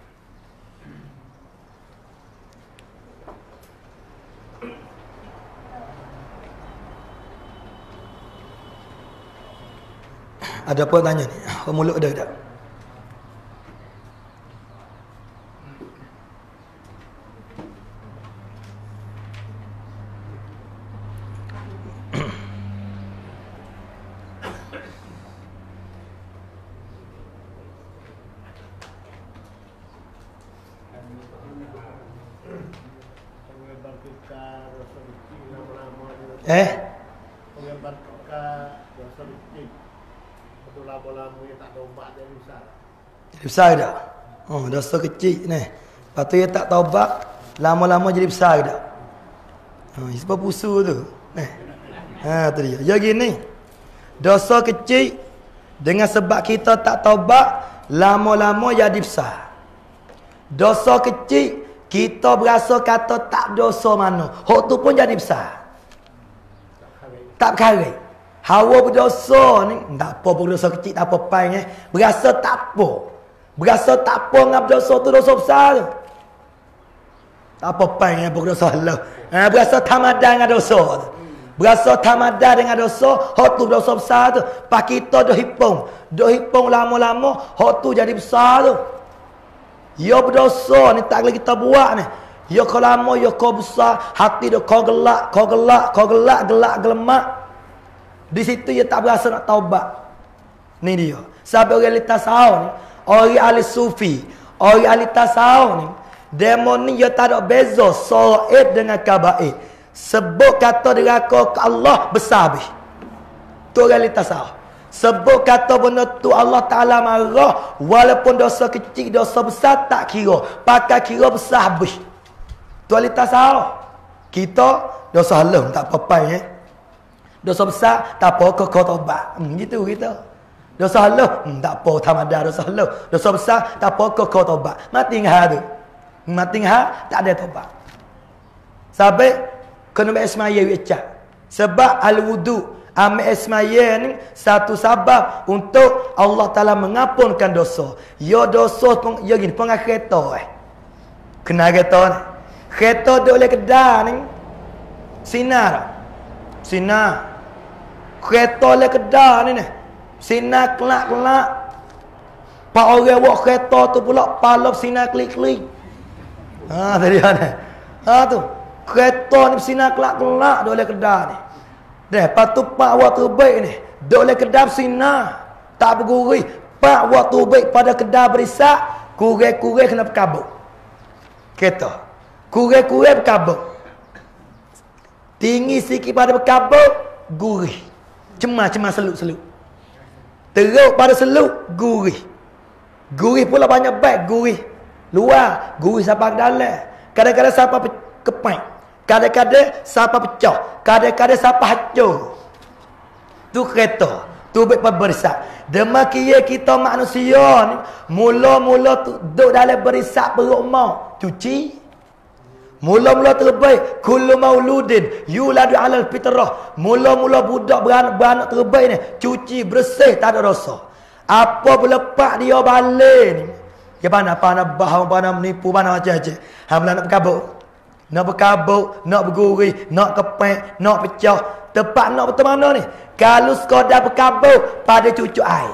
Ada apa tanya ni? Mulut dah tak? Orang berkata dosa kecil. Betul lama-lama yang tak taubat dia besar. Jadi besar dah. Oh, dosa kecil ni. Lepas tu dia tak taubat, lama-lama jadi besar dah. Sebab pusu tu. Tu dia. Ya gini. Dosa kecil dengan sebab kita tak taubat, lama-lama jadi besar. Dosa kecil kita berasa kata tak dosa mana, hak tu pun jadi besar. Tak berkharik. Hawa berdosa ni, tak apa berdosa kecil, tak apa pai berasa tak apa. Berasa tak apa dengan dosa tu dosa besar. Tak apa pai berdosa Allah. Berasa tamadan dengan dosa tu. Berasa tamadan dengan dosa, hak tu dosa besar tu. Pak kita dah hipung lama-lama, hak tu jadi besar tu. Ya berdosa ni tak boleh kita buat ni. Ya kau lama, ya kau besar, hati dah kau gelak, gelemak. Di situ dia tak berasa nak taubat. Ni dia. Sampai orang ahli tasawuf ni, orang ahli sufi, orang ahli tasawuf ni, demo ni dia tak ada beza saib dengan kabair. Sebut kata deraka ke Allah besar habis. Tu orang ahli tasawuf. Sebut kata benda tu Allah Ta'ala marah, walaupun dosa kecil, dosa besar tak kira. Pakai kira besar habis. Tu ahli tasawuf. Kita dosa halam tak apa-apa Dosa besar tak apa kau taubat. Gitu kita. Dosa halam tak apa tamadah dosa halam. Dosa besar tak apa kau taubat. Mati ngah tu. Mati ngah tak ada taubat. Sampai kena ismaya wicak. Sebab al-wudu ambil ismaya ni satu sebab untuk Allah Ta'ala mengampunkan dosa. Ya dosa pun ya gini pengat kereta Kena kereta ni. Kereta duk oleh kedah ni sinar. Kereta oleh kedah ni sinar kelak-kelak. Pak orang buat kereta tu pula palop sinar klik-klik. Tadi ni. Tu. Kereta ni sinar kelak-kelak duk oleh kedah ni. Lepas tu pak waktu baik ni duk oleh kedah sinar. Tak bergurih. Pak waktu baik pada kedah berisak, kurek-kurek kena berkabut. Kereta. Kurek-kurek berkabut. Tinggi sikit pada berkabut, gurih. Cemah seluk-seluk. Teruk pada seluk, gurih. Gurih pula banyak baik, gurih. Luar, gurih sampai ke dalam. Kadang-kadang sampai kepain. Kadang-kadang sampai pecah. Kadang-kadang sampai hancur. Tu kereta. Tu baik berisak. Demikian kita manusia ni, mula-mula tu duduk dalam berisak perut mau. Cuci. Mula-mula terbaik, kullu mauludin yuladu alal fitrah. Mula-mula budak beranak terbaik ni cuci bersih tak ada dosa. Apa berlepak dia balik ni, dia pandai bahang, pandai menipu, pandai macam-macam. Hang nak berkabut, nak bergurih, nak kepek, nak pecah. Tepat nak betul mana ni? Kalau sekadar berkabut pada cucu air.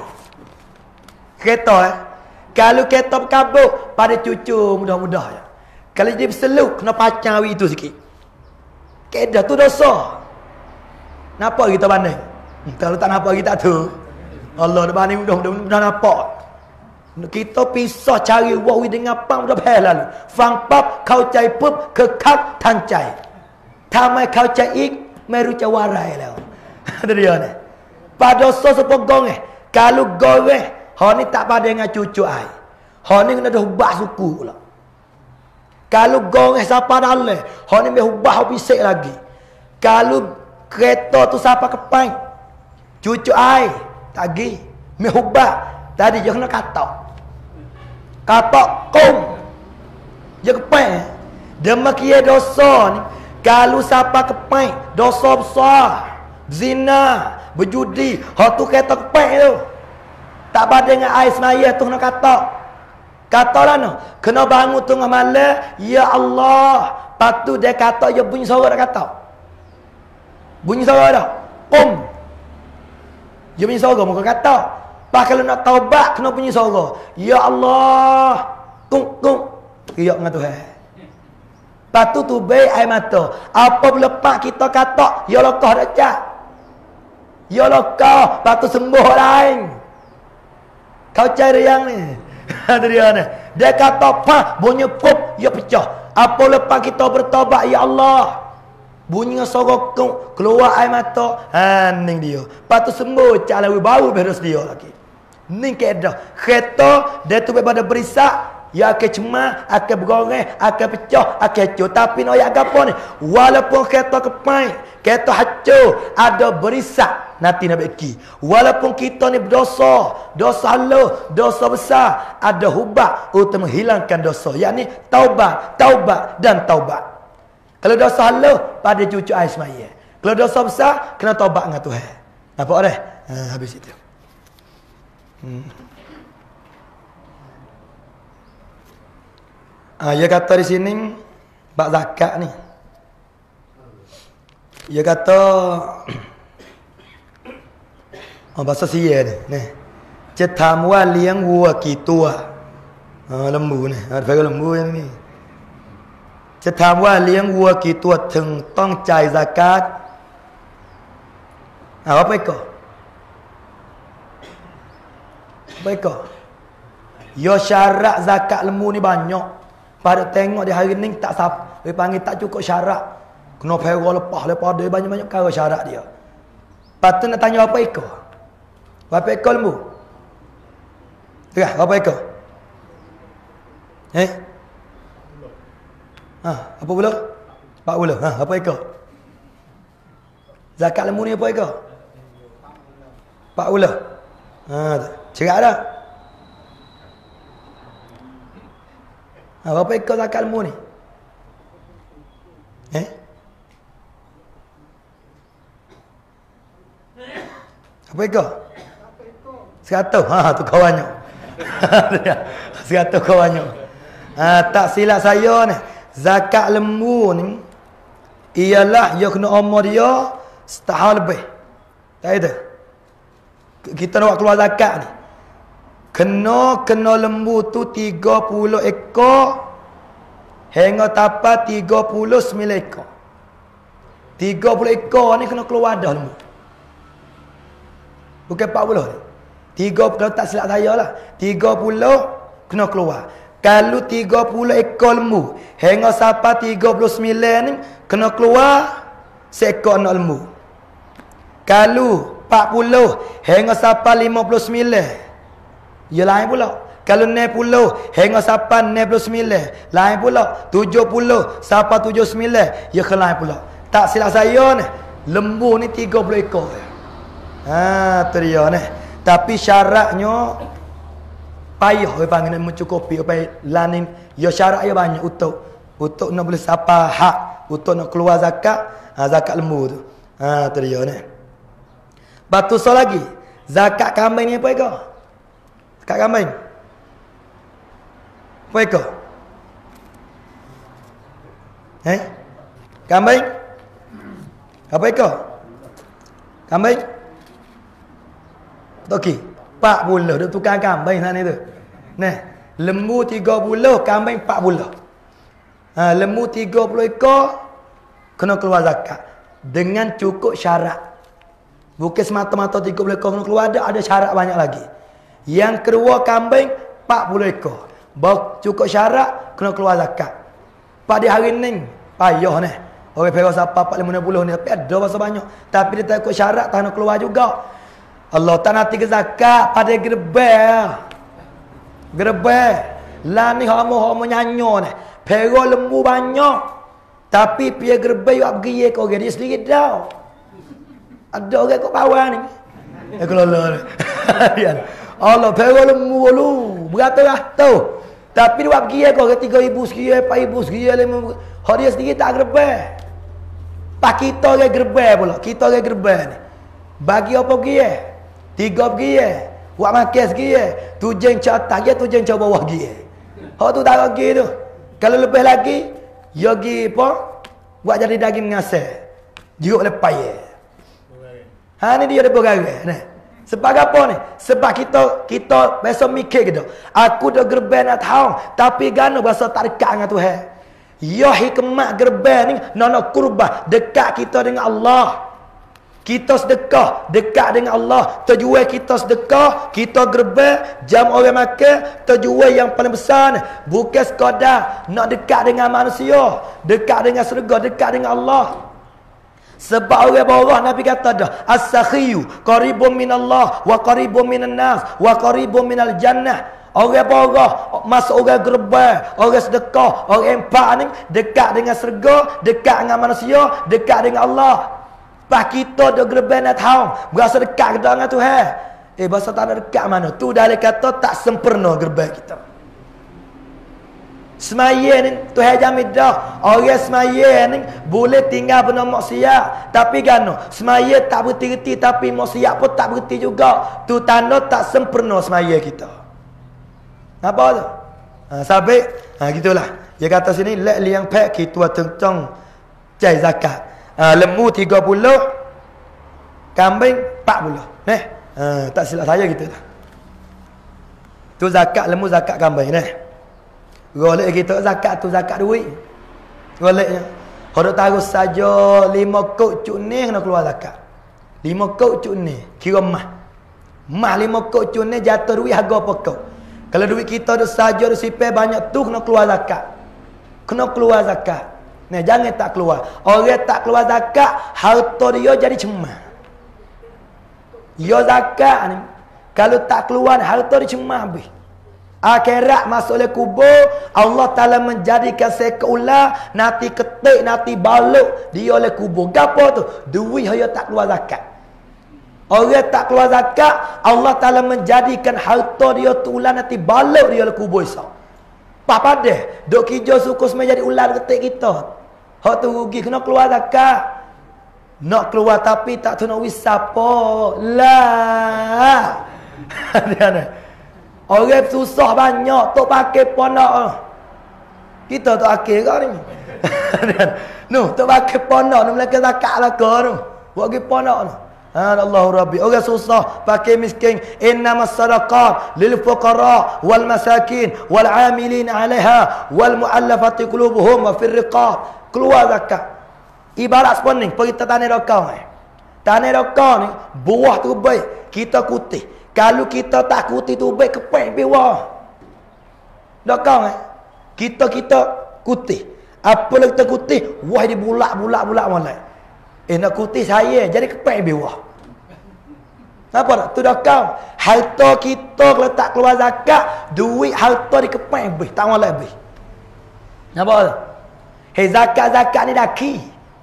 Kereta Kalau kereta berkabut pada cucu mudah-mudah je. Kalau dia berseluk, kena pacang awi itu sikit. Kedah tu dosa. Nampak kita banding? Kalau tak nampak kita tu. Allah dah banding mudah-mudah nampak. Kita pisah cari wawi dengan pang dah payah lalu. Fang pap kau cai pup kekak tancai. Tamai kau cai ik meru cawarai lah. Ada dia ni. Pada dosa sepogong kalau goreng, hak ni tak pada dengan cucu ai. Hak ni kena dah ubah suku pula. Kalau goreng siapa dalam, hak ni ubah bisik lagi. Kalau kereta tu siapa kepain, cucu ai tak gi, ubah. Tadi je kena katak kum. Je kepain. Demikian dosa ni, kalau siapa kepain, dosa besar. Zina, berjudi, hak tu kereta kepain tu. Tak pada dengan ais maya tu kena katak. Katalah no, kena bangun tengah malam, ya Allah. Patu dia kata dia bunyi suara dah kata. Bunyi suara dah. Dia bunyi suara muka kata. Pas kalau nak taubat kena bunyi suara. Ya Allah. Kung. Riak dengan Tuhan. Patu tu baik air mata. Apa berlepas kita kata, ya lokah dah cak. Ya lokah, patu sembuh lain. Kau cari yang ni. Dia kata pa bunyi pop ya pecah. Apa lepas kita bertaubat ya Allah, bunyi suara keluar air mata, ning dia. Lepas tu sembuh cak lawi bau beres dia lagi. Ning kedah. Kereta dia tu pada berisak Ya akan cemas, akan bergoreng, akan pecah, akan hancur. Tapi nak ayat apa ni? Walaupun kereta kepai, kereta hancur, ada berisak, nanti nak beki. Walaupun kita ni berdosa, dosa haluh, dosa besar, ada hubak untuk menghilangkan dosa. Yakni taubat, taubat dan taubat. Kalau dosa haluh, pada cucuk air semaya. Kalau dosa besar, kena taubat dengan Tuhan. Nampak dah? Habis itu. Dia kata di sini bab zakat ni. Dia kata bahasa Sia ni. Cetamwa liang waw kitua. Lembu ni. Ada lembu ni. Cetamwa liang waw kitua teng tong cai zakat. Apa itu? Apa itu? Yo syarat zakat lembu ni banyak. Pada tengok di hari ni tak sap, dia panggil tak cukup syarat. Kena perah lepas dia banyak-banyak perkara syarat dia. Lepas tu nak tanya apa ekor? Berapa ekor lembu? Tengah, berapa ekor? Apa pula? 40. Apa ekor? Zakat lembu ni apa ekor? 40. Cerak dah. Berapa ekor zakat lembu ni? Apa ekor? 100. Tu kawannya. 100 kawannya. Tak silap saya ni. Zakat lembu ni ialah dia kena umur dia setahun lebih. Tak ada. Kita nak keluar zakat ni. Kena lembu tu 30 ekor hingga tapak 39 ekor. 30 ekor ni kena keluar dah lembu. Bukan 40 ni. 30 tak silap saya lah. 30 kena keluar. Kalau 30 ekor lembu hingga sampai 39 ni kena keluar seekor anak lembu. Kalau 40 hingga sampai 59 ya lain pula. Kalau 60 hingga sampai 69 lain pula. 70 sampai 79 ya ke lain pula. Tak silap saya ni lembu ni 30 ekor. Tu dia ni. Tapi syaratnya payah dia panggil nak mencukupi apa lanin. Ya syarat dia banyak untuk nak boleh sapa hak, untuk nak keluar zakat, zakat lembu tu. Tu dia ni. Batu so lagi. Zakat kambing ni apa ekor? Zakat kambing. Apa ekor? Kambing? Apa ekor? Kambing? Okey. 40 dia tukar kambing sana tu. Nah, lembu 30, kambing 40. Lembu 30 ekor kena keluar zakat dengan cukup syarat. Bukan semata-mata 30 ekor kena keluar, ada syarat banyak lagi. Yang kedua kambing 40 ekor. Baru cukup syarat kena keluar zakat. Pada hari ni payah ni. Orang pergi siapa 40 ni tapi ada masa banyak. Tapi dia tak ikut syarat tak nak keluar juga. Allah tak nanti ke zakat pada gerbel. Gerbel. Lah ni hama-hama nyanyo ni. Pergi lembu banyak. Tapi pergi gerbel you pergi ke orang dia sendiri dah. Ada orang kat bawah ni. Kelola ni. Allah pergi lembu lu. Beratus-ratus. Tapi dia pergi ke orang 3,000 sekian, 4,000 sekian, 5,000. Hak dia sendiri tak gerbel. Pak kita orang gerbel pula. Kita orang gerbel ni. Bagi apa pergi 3 pergi buat makan sekali tu jeng atas dia, tu jeng bawah dia. Hak tu tak pergi tu. Kalau lebih lagi dia pergi apa? Buat jadi daging ngasih. Jeruk lepas ni dia ada bergarang ni. Sebab apa ni? Sebab kita biasa mikir gitu. Aku dah gerbel nak tahu, tapi gano biasa tak dekat dengan Tuhan. Ya hikmat gerbel ni nak kurbah dekat kita dengan Allah. Kita sedekah dekat dengan Allah, terjual kita sedekah, kita gerbel jam orang makan, terjual yang paling besar ni. Bukan sekadar nak dekat dengan manusia, dekat dengan surga, dekat dengan Allah. Sebab orang bawah Nabi kata dah, as-sakhiyu qaribun minallah wa qaribun minan nas wa qaribun minal jannah. Orang borah, masuk orang gerbang, orang sedekah, orang empat ni dekat dengan surga, dekat dengan manusia, dekat dengan Allah. Pas kita duk gerbang nak tahu, berasa dekat dengan Tuhan. Bahasa tak ada dekat mana? Tu dah kata tak sempurna gerbang kita. Semaya ni Tuhan jamin dah. Orang semaya ni boleh tinggal benar maksiat, tapi kan semaya tak berhenti tapi maksiat pun tak berhenti juga. Tu tanda tak sempurna semaya kita. Apa tu? Sampai gitulah. Dia kata sini lek liang pek kita tentang cai zakat. Lembu 30, kambing 40. Tak silap saya gitu lah. Tu zakat lembu, zakat kambing Golek kita zakat tu zakat duit. Goleknya. Kalau taruh saja 5 kok cuk ni kena keluar zakat. 5 kok cuk ni kira mah. Mah 5 kok cuk ni jatuh duit harga pokok. Kalau duit kita ada saja ada sipir banyak tu kena keluar zakat. Kena keluar zakat. Jangan tak keluar. Orang tak keluar zakat, harta dia jadi cemah. Ya zakat ni kalau tak keluar harta dia cemah habis. Akhirat masuk oleh kubur, Allah Ta'ala menjadikan seekor ular, nanti ketik, nanti baluk dia oleh kubur. Gapo tu? Duit dia tak keluar zakat. Orang tak keluar zakat, Allah Ta'ala menjadikan harta dia tu ular, nanti baluk dia oleh kubur esok. Apa dia? Duk hijau suku semua jadi ular ketik kita. Hak tu rugi, kena keluar zakat. Nak keluar tapi tak tahu nak wis siapa. Lah. Orang susah banyak tok pakai pondok. Kita tok akhir kau ni. Tok pakai pondok ni melaka zakat lah kau tu. Buat pergi pondok tu. Allahu Rabbi. Orang susah pakai miskin. Innamas sadaqat lil fuqara wal masakin wal amilin 'alaiha wal mu'allafati qulubuhum wa fir riqab. Keluar zakat. Ibarat sepening pergi tanah rokok. Tanah rokok ni buah tu baik, kita kutih. Kalau kita tak kutih tu baik kepek bawah. Rokok kita kutih. Apa lagi kita kutih? Wah dia bulak molek. Nak kutih saya jadi kepek bawah. Apa tak? Tu dah kau. Harta kita kalau tak keluar zakat, duit harta dikepek habis, tak molek habis. Nampak tak? Zakat ni daki.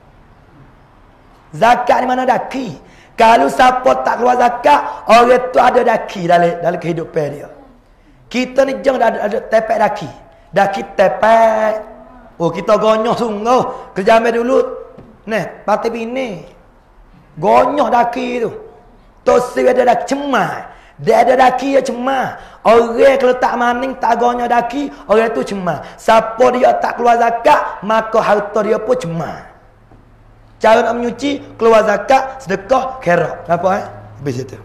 Zakat ni mana daki? Kalau siapa tak keluar zakat, orang tu ada daki dalam kehidupan dia. Kita ni jangan ada tepek daki. Daki tepek. Oh kita gonyoh sungguh. Kejamin dulu. Patut bini. Gonyoh daki tu. Tosi ada daki cemah. Dia ada daki dia cemah. Orang kalau tak maning tak gonyoh daki, orang tu cemah. Siapa dia tak keluar zakat, maka harta dia pun cemah. Cara nak menyuci, keluar zakat, sedekah, kherat. Apa habis itu.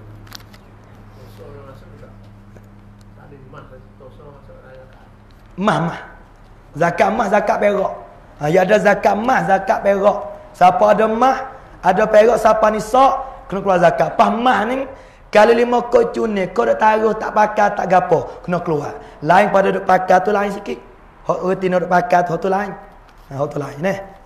Mah. Zakat mah, zakat perak. Ya ada zakat mah, zakat perak. Siapa ada mah, ada perak, siapa nisak, kena keluar zakat. Pas mah ni, kalau 5 kok cuni, kau dah taruh tak pakai, tak gapo, kena keluar. Lain pada duk pakai tu lain sikit. Hak reti nak duk pakai tu lain. Hak tu lain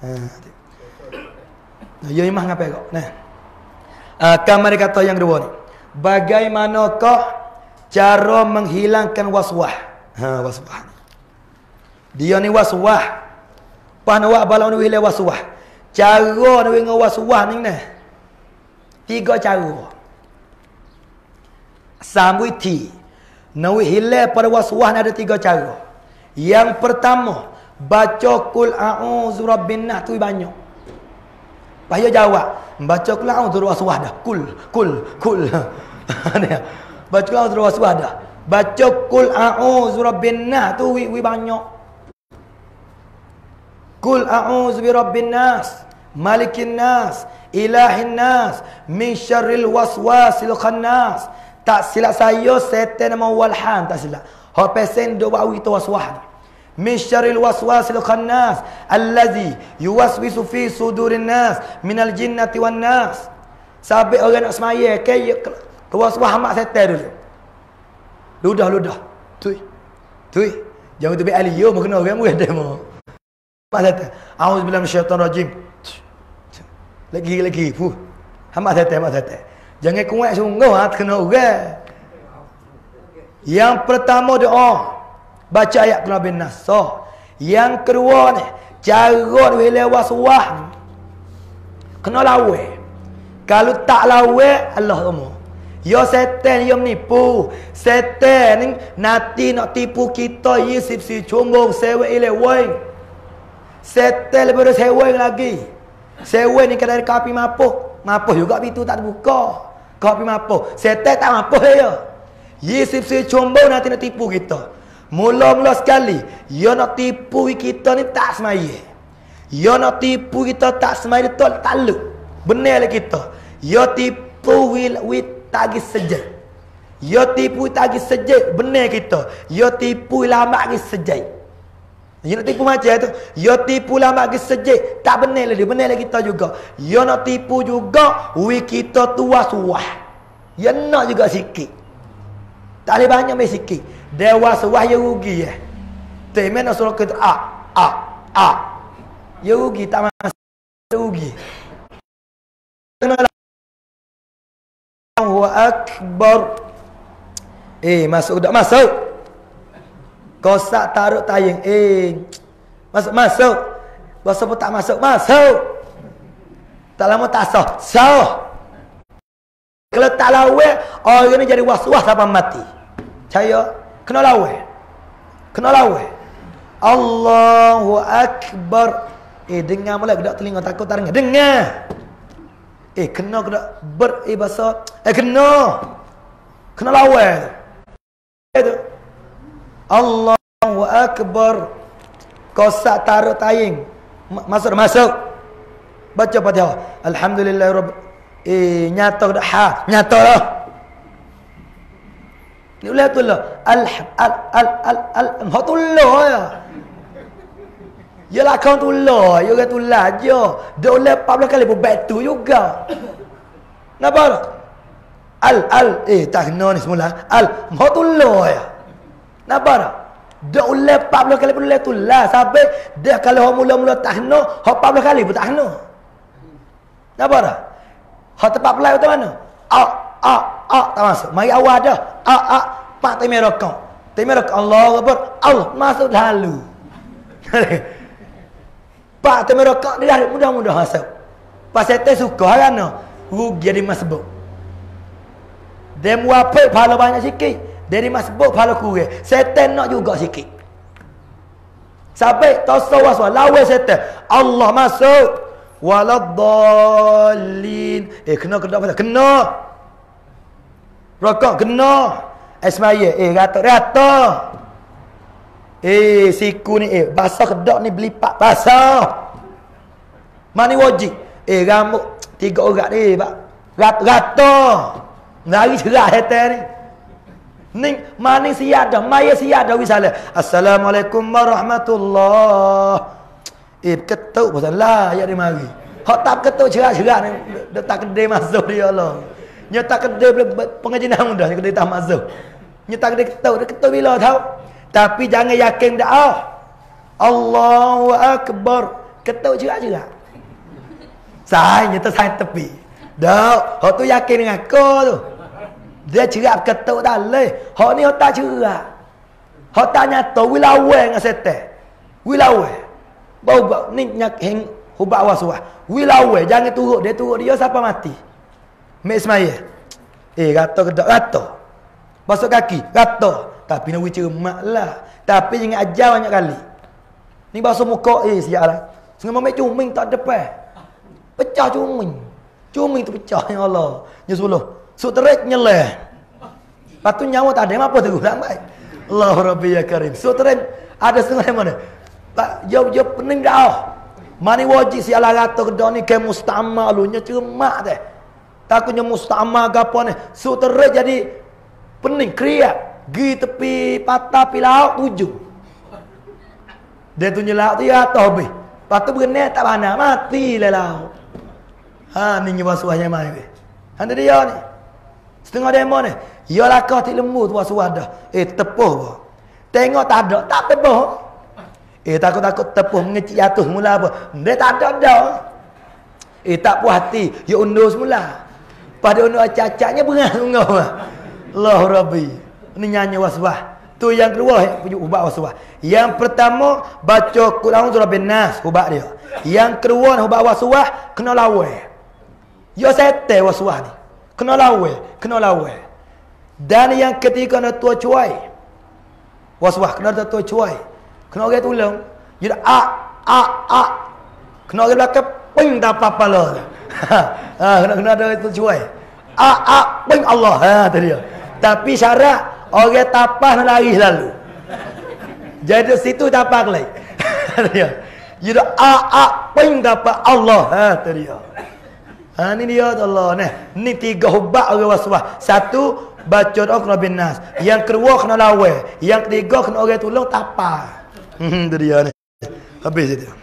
Ya imah ngapai kau. Kamar kata yang kedua ni. Bagaimanakah cara menghilangkan waswah? Waswah. Dia ni waswah. Panawak balau ni hilang waswah. Cara ni dengan waswah ni 3 cara. Sambuiti. Nawi hilang pada waswah ni ada 3 cara. Yang pertama, baca kul a'udzu birabbin nas tu banyak. Payah jawab. Baca kul a'udzu waswah dah. Kul. Baca kul a'udzu waswah dah. Baca kul a'udzu birabbin nas tu wi banyak. Kul a'udzu birabbin nas, malikin nas, ilahin nas, min syarril waswasil khannas. Tak silap saya setan nama walhan tak silap. Hak pesen do bau itu waswah. Min syarril waswasil khannas allazi yuwaswisu fi sudurin nas minal jinnati wan nas. Sampai orang nak semaya ke waswah mak setan dulu. Ludah. Tui. Jangan tu be ali yo kena orang mudah demo. Mak setan. Auzubillahi minasyaitonir rajim. Lagi. Mak setan. Jangan kuat sungguh kena orang. Yang pertama doa. Baca ayat Nabi Nas. Yang kedua ni, cara dia was-was. Kena lawe. Kalau tak lawe, Allah semua. Ya setan, ya menipu. Setan ni nanti nak tipu kita, ya si combong, sewek ileweng. Setan lebih dari seweng lagi. Seweng ni kadang kapi mapuh. Mapuh juga pintu tak terbuka. Kapi mapuh. Setan tak mapuh dia. Ya si combong nanti nak tipu kita. Mula-mula sekali, ya nak tipu kita ni tak semaya. Ya nak tipu kita tak semaya, tak taluk. Benar lah kita. Ya tipu tagi sejak. Ya tipu tagi sejak, benar kita. Ya tipu lama lagi sejak. Ya nak tipu macam tu. Ya tipu lama lagi sejak, tak benar lah dia. Benar lah kita juga. Ya nak tipu juga, kita tuas-tuas. Ya nak juga sikit. Tak boleh banyak main sikit. Dewasa wah ya rugi ya. Temen nak suruh kita ya rugi tak masuk rugi. Allahu Akbar. Masuk tak masuk. Kosak taruh tayang. Masuk. Bahasa pun tak masuk. Tak lama tak sah. Kalau tak lawe, orang ni jadi was-was sampai mati. Saya kena lawe. Allahu Akbar. Dengar mulai gedak telinga takut tak dengar. Kena bahasa kena lawe. Itu Allahu Akbar. Kosak taruh taying. Masuk. Baca Fatihah. Alhamdulillah nyata dah nyata lah. Ni ulah tu lah. Hatullah ya. Yalah kau tu lah. Ya tu lah je. Dia ulah 14 kali pun batu juga. Nampak tak? Tak kena ni semula. Hatullah ya. Nampak tak? Dia ulah 14 kali pun ulah tu lah. Sampai dia kalau mula-mula tak kena, 14 kali pun tak kena. Nampak tak? Hak tempat pelai tu mana? Tak masuk. Mari awal dah. Pak temir rokok. Allahu Akbar. Allah masuk lalu. Pak temir rokok dia mudah-mudah masuk. Pasal tu suka kan? Rugi jadi masbuk. Dia muapik pahala banyak sikit. Dari masbuk pahala kurang. Setan nak juga sikit. Sampai tasawwas lawan setan. Allah masuk. Waladdallin. Kena rokok kena. Semaya rata siku ni basah kedak ni belipak basah. Mani wajib rambut 3 orang ni rata lari cerah hetan ni mani siada maya siada wisala. Assalamualaikum warahmatullahi. Ketuk pasal lah ya dia mari. Hak tak ketuk cerah-cerah ni dia tak kedai masuk dia Allah. Nya tak kedai pengajian mudah kedai tak masuk. Nya tak kedai ketuk, dia ketuk bila tahu. Tapi jangan yakin dah. Allahu Akbar. Ketuk cerah-cerah. Saya tepi. Dak, hak tu yakin dengan aku tu. Dia cerah ketuk dah leh. Hak ni hak tak cerah. Hak tak nyata wilawe dengan setan. Wilawe. Bau ni nyak heng hubak waswah. Wilawe jangan turut dia siapa mati. Mek semaya. Rata kedak rata. Basuh kaki rata. Tapi nak cermak lah. Tapi jangan ajar banyak kali. Ni basuh muka siaplah. Sengaja mek cuming tak depan. Pecah cuming. Cuming tu pecah ya Allah. Nyesuluh. Suk terik nyeleh. Patu nyawa tak ada apa tu lambai. Allah Rabbi ya Karim. Suk terik ada setengah mana? Pak jauh pening dah. Mani wajib si ala rata kedak ni ke mustamalunya cermak teh. Takutnya mustama ke apa ni. Su terik jadi pening kriak. Gi tepi patah pi laut tujuh. Dia tu nyelak tu ya atas habis. Patu berenang tak mana mati lah laut. Ni basuhnya mai weh. Handa dia ni. Setengah demo ni. Ya lakah ti lembu tu basuh dah. Tepuh apa? Tengok tak ada, tak tepuh. Takut-takut tepuh mengecik jatuh mula apa. Dia tak ada dah. Tak puas hati. Ya undur semula. Pada undur acak-acaknya berang engkau. Allah Rabbi. Ini nyanyi waswas. Tu yang kedua ubat waswas. Yang pertama baca Quran surah Bin-Nas ubat dia. Yang kedua ubat waswas kena lawan. Ya setan waswas ni. Kena lawan. Dan yang ketiga kena tua cuai. Was-was kena tua cuai. Kena orang tolong. Dia a. Kena orang belakang ping tak apa-apa lah. Kena ada itu cuai. A ping Allah. Tu dia. Tapi syarat orang tapas nak lari selalu. Jadi situ tapak lagi. Dia. Dia a ping dapat Allah. Tu dia. Ni dia Allah ni. Ni 3 ubat orang was-was. Satu baca doa kena Bin-Nas. Yang kedua kena lawan. Yang ketiga kena orang tolong tapas. Tu dia ni. Habis itu.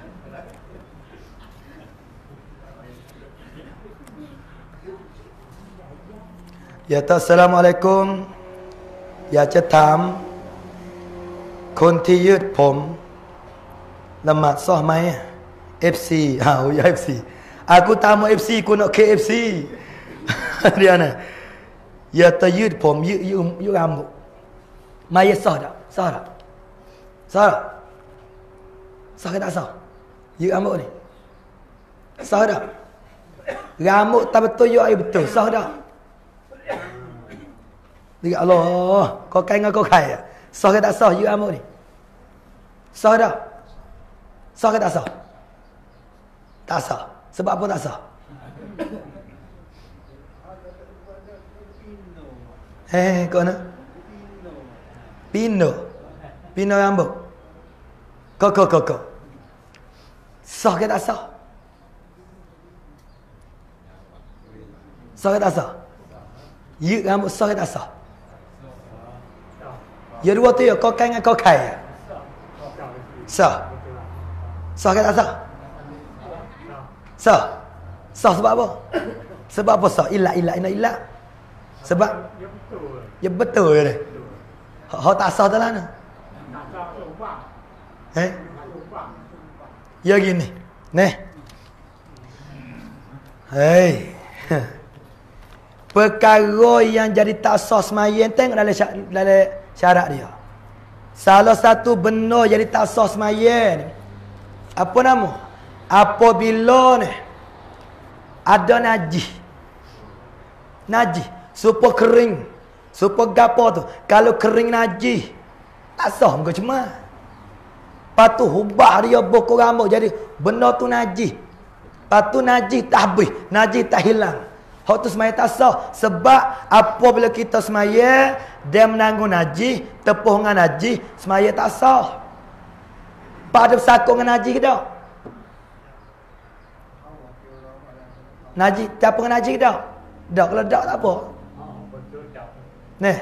Ya Assalamualaikum. Ya จะถามคนที่ยืดผมละหมาดซ้อไหม FC อย่า FC Aku tak mau FC, aku nak KFC. Dia ni. Ya terยืดผมยืดrambut. Maya sah tak? Sah tak? Sah tak? Sah ke tak sah?ยืดrambut ni. Sah tak? Rambut tak betul, you air betul. Sah tak? Dia Allah, kau kain dengan kau kain. Sah ke tak sahยืดrambut ni? Sah tak? Sah ke tak sah? Tak sah. Sebab apa tak sah? Kau nak? Pino rambut. Kau. Sah ke tak sah? Sah ke tak sah? Yuk rambut sah ke tak sah? Ya dua tu ya, kau kain dengan kau kain. Sah. Sah ke tak sah? Sah. Sah sebab apa? Sebab apa sah? Ilah. Sebab ya betul je. Hak tak sah dah lah. Ya gini. Nih. Hei. Perkara yang jadi tak sah sembahyang tengok dalam syarat dia. Salah satu benda jadi tak sah sembahyang. Apa nama? Apabila ni ada najis supaya kering, supaya gapo tu. Kalau kering najis tak sah muka cuma. Patu hubah dia bokor rambut jadi benda tu najis. Patu najis tak habis, najis tak hilang. Hak tu semaya tak sah sebab apabila kita semaya dia menanggung najis, tepuh dengan najis, semaya tak sah. Pada sakut dengan najis ke tak? Najis, tak apa najis dah. Dak kalau dak tak apa. Neh.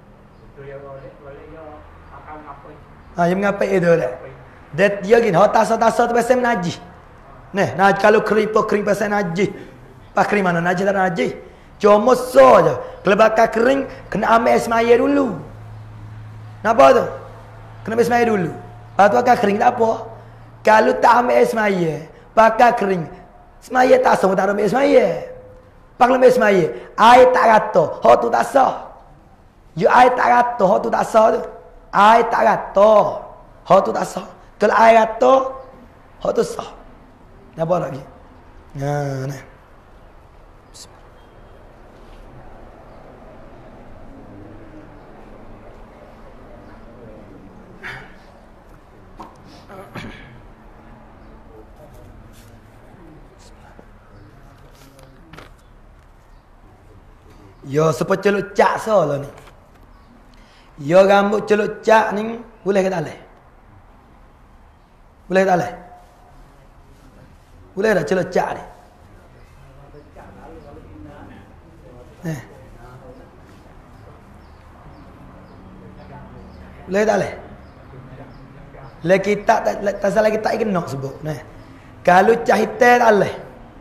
Yang mengapai itu dah. Dia gini, hak tasa tu pasal najis. Neh, kalau kering pasal najis. Pas kering mana najis tak najis. Cuma saja kalau bakal kering kena ambil air semaya dulu. Kenapa tu? Kena ambil semaya dulu. Lepas tu bakal kering tak apa. Kalau tak ambil air semaya, bakal kering. Semaya tak sah, tak ada ambil semaya. Pak ambil semaya, air tak rata, hak tu tak sah. You air tak rata, hak tu tak sah tu. Air tak rata, hak tu tak sah. Kalau air rata, hak tu sah. Apa lagi? Nah. Yo sepa celuk cak lah ni. Yo rambut celuk cak ni boleh ke tak boleh? Boleh tak boleh? Boleh tak celuk cak ni? Boleh tak boleh? Lagi tak salah kita kena sebut. Kalau cak hitam tak boleh.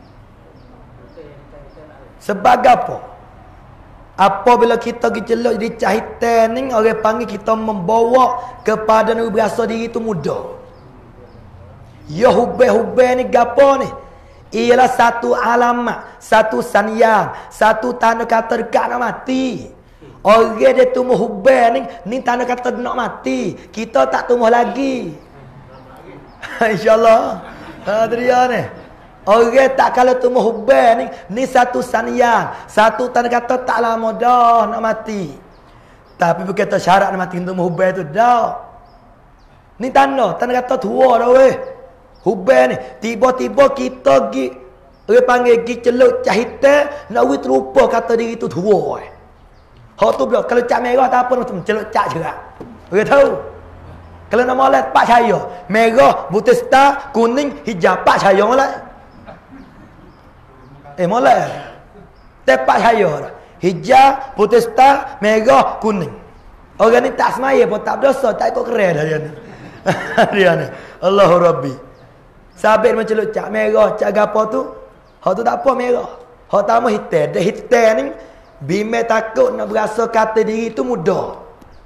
Sebab apa? Apabila kita celuk jadi cahitan ni, orang panggil kita membawa kepada ni berasa diri tu muda. Ya hubah ni gapo ni? Ialah satu alamat, satu sanyan, satu tanda kata dekat nak mati. Orang dia tumbuh huban ni tanda kata nak mati. Kita tak tumbuh lagi. InsyaAllah. Dia ni. Orang tak kalau tumbuh huban ni satu sanian. Satu tanda kata tak lama dah nak mati. Tapi berkata syarat nak mati tumbuh huban tu dah. Ni tanda kata tua dah weh. Huban ni. Tiba-tiba kita pergi. Orang panggil pergi celuk cahita. Nak wih terupa kata diri tu tua weh. Hak tu pula kalau cat merah tak apa macam celuk cat jerak. Orang tahu. Kalau nak molek 4 cahaya, merah, putih star, kuning, hijau 4 cahaya molek. Molek. Tepat cahaya dah. Hijau, putih star, merah, kuning. Orang ni tak semaya pun tak berdosa, tak ikut keren dah dia ni. Dia ni. Allahu Rabbi. Sabit macam celuk cat merah, cat gapo tu? Hak tu tak apa merah. Hak tamu hitam. Dia hitam ni Bime takut nak berasa kata diri tu muda.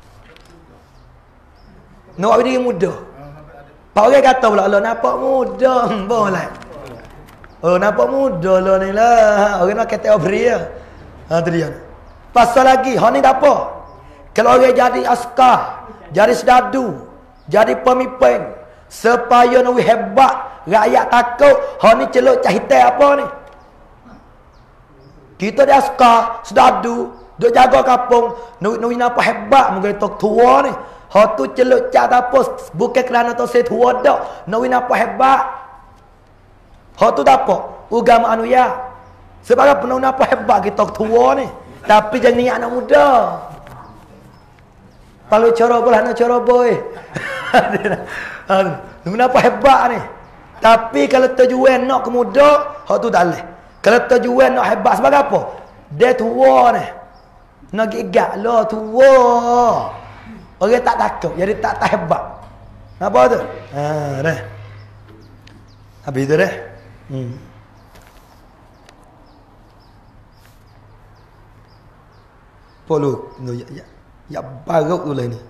Nak diri muda. Pak orang kata pula Allah nampak muda. Boleh. Oh nampak muda lah ni lah. Orang nak kata obri ya. Tu dia. Pasal lagi, hak ni tak apa. Kalau orang jadi askar, jadi sedadu, jadi pemimpin, supaya nak hebat, rakyat takut, hak ni celuk cahita apa ni? Kita dia askar, sedadu, duk jaga kampung, nak apa hebat mungkin tok tua ni. Hak tu celuk cak tak apa, bukan kerana tok saya tua dak, nak apa hebat. Hak tu tak apa, agama anu ya. Sebab apa nak apa hebat kita tok tua ni. Tapi jangan niat anak muda. Kalau cara bola nak cara boy. Nak apa hebat ni. Tapi kalau tujuan nak ke muda, hak tu tak leh. Kalau tujuan nak hebat sebab apa? Dia tua ni. Nak gigak lah tua. Orang tak takut, jadi tak hebat. Apa tu? Dah. Habis tu dah. Polo ya baruk tu lah ni.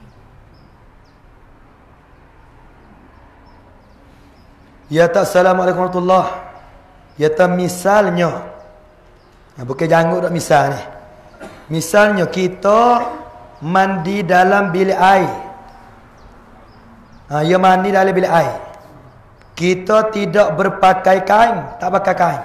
Ya tak assalamualaikum warahmatullahi. Ya tak misalnya. Bukan janggut tak misal ni. Misalnya kita mandi dalam bilik air. Ya mandi dalam bilik air. Kita tidak berpakai kain, tak pakai kain.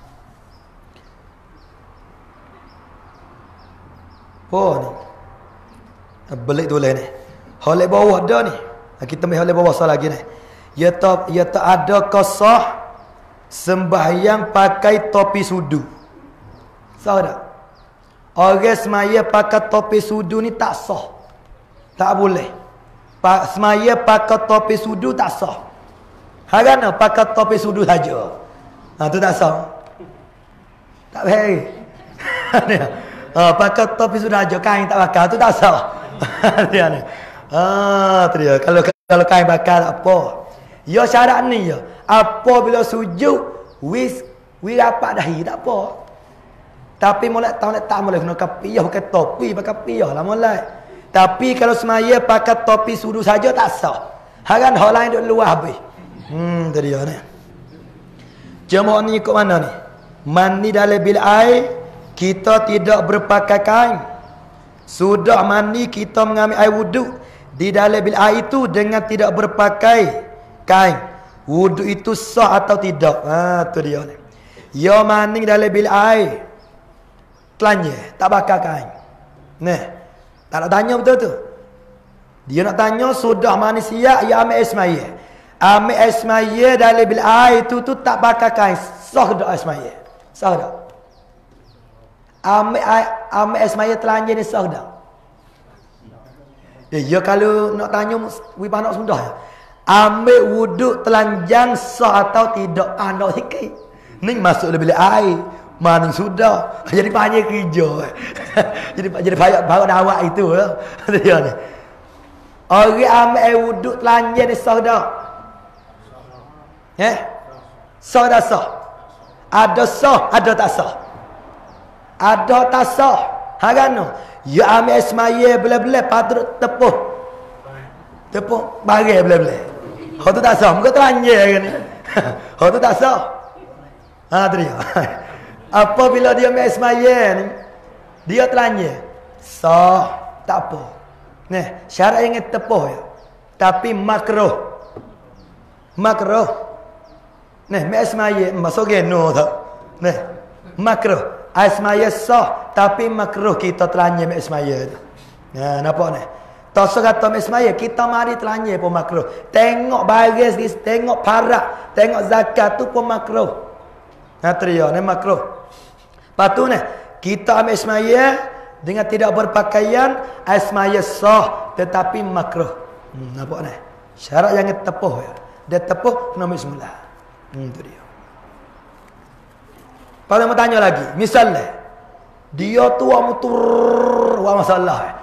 Oh ni. Belik tu lah ni. Holek bawah dah ni. Kita ambil holek bawah lagi ni. Ya tak ada qasah sembahyang pakai topi sudu. Sah tak? Orang semaya pakai topi sudu ni tak sah. Tak boleh. Semaya pakai topi sudu tak sah. Harana pakai topi sudu saja. Tu tak sah. Tak baik. Pakai topi sudu saja, kain tak pakai tu tak sah. Dia ni. Tu dia. Kalau kain pakai tak apa. Ya syarat ni ya. Apabila sujud wi rapat dahi tak apa. Tapi molek tak boleh guna kapiyah pakai topi, pakai piyah lah molek. Tapi kalau semaya pakai topi sudu saja tak sah. Haran hal lain duk luar habis. Tu dia ni. Jemaah ni ikut mana ni? Mandi dalam bilik air, kita tidak berpakai kain. Sudah mandi kita mengambil air wuduk di dalam bilik air itu dengan tidak berpakai kain. Wuduk itu sah atau tidak? Tu dia ni. Ya mandi dalam bilik air. Telanjang, tak pakai kain. Nah, tak nak tanya betul tu. Dia nak tanya sudah manusia ya ambil ismaya. Ambil ismaya dalam bilik air itu tu tak pakai kain. Sah dak ismaya? Sah dak? Ambil ismaya telanjang ni sah dak? Ya kalau nak tanya wi panak sudah ya. Ambil wuduk telanjang sah atau tidak? Nak sikit. Ni masuk dalam bilik air. Mana sudah jadi banyak kerja. jadi banyak bawa dawak itu lah. Dia ni. Orang ambil wuduk telanjang ni sah dak? Sah dak sah? Ada sah, ada tak sah? Ada tak sah? Harana ya ambil ismaya bela-bela patut tepuh. Tepuh bagai bela-bela. Hak tu tak sah, muka telanjang kan. Hak tu tak sah. Tu dia. Apabila dia ambil ismaya ni, dia telanjang. Sah, tak apa. Nah, syarat yang tepuh ya. Tapi makruh. Makruh. Nah, mek semaya masuk geno tak. Nah, makruh. Semaya sah, tapi makruh kita telanya mek semaya tu. Nah, nampak ni. Tak kata mek semaya kita mari telanya pun makruh. Tengok baris, tengok parak, tengok zakat tu pun makruh. Nah, tria ni makruh. Lepas tu ni, kita ambil semaya dengan tidak berpakaian, semaya sah tetapi makruh. Nampak ni? Syarat yang tepuh ya. Dia tepuh kena ambil semula. Itu dia. Kalau mau tanya lagi, misalnya dia tu wa mutur wa masalah.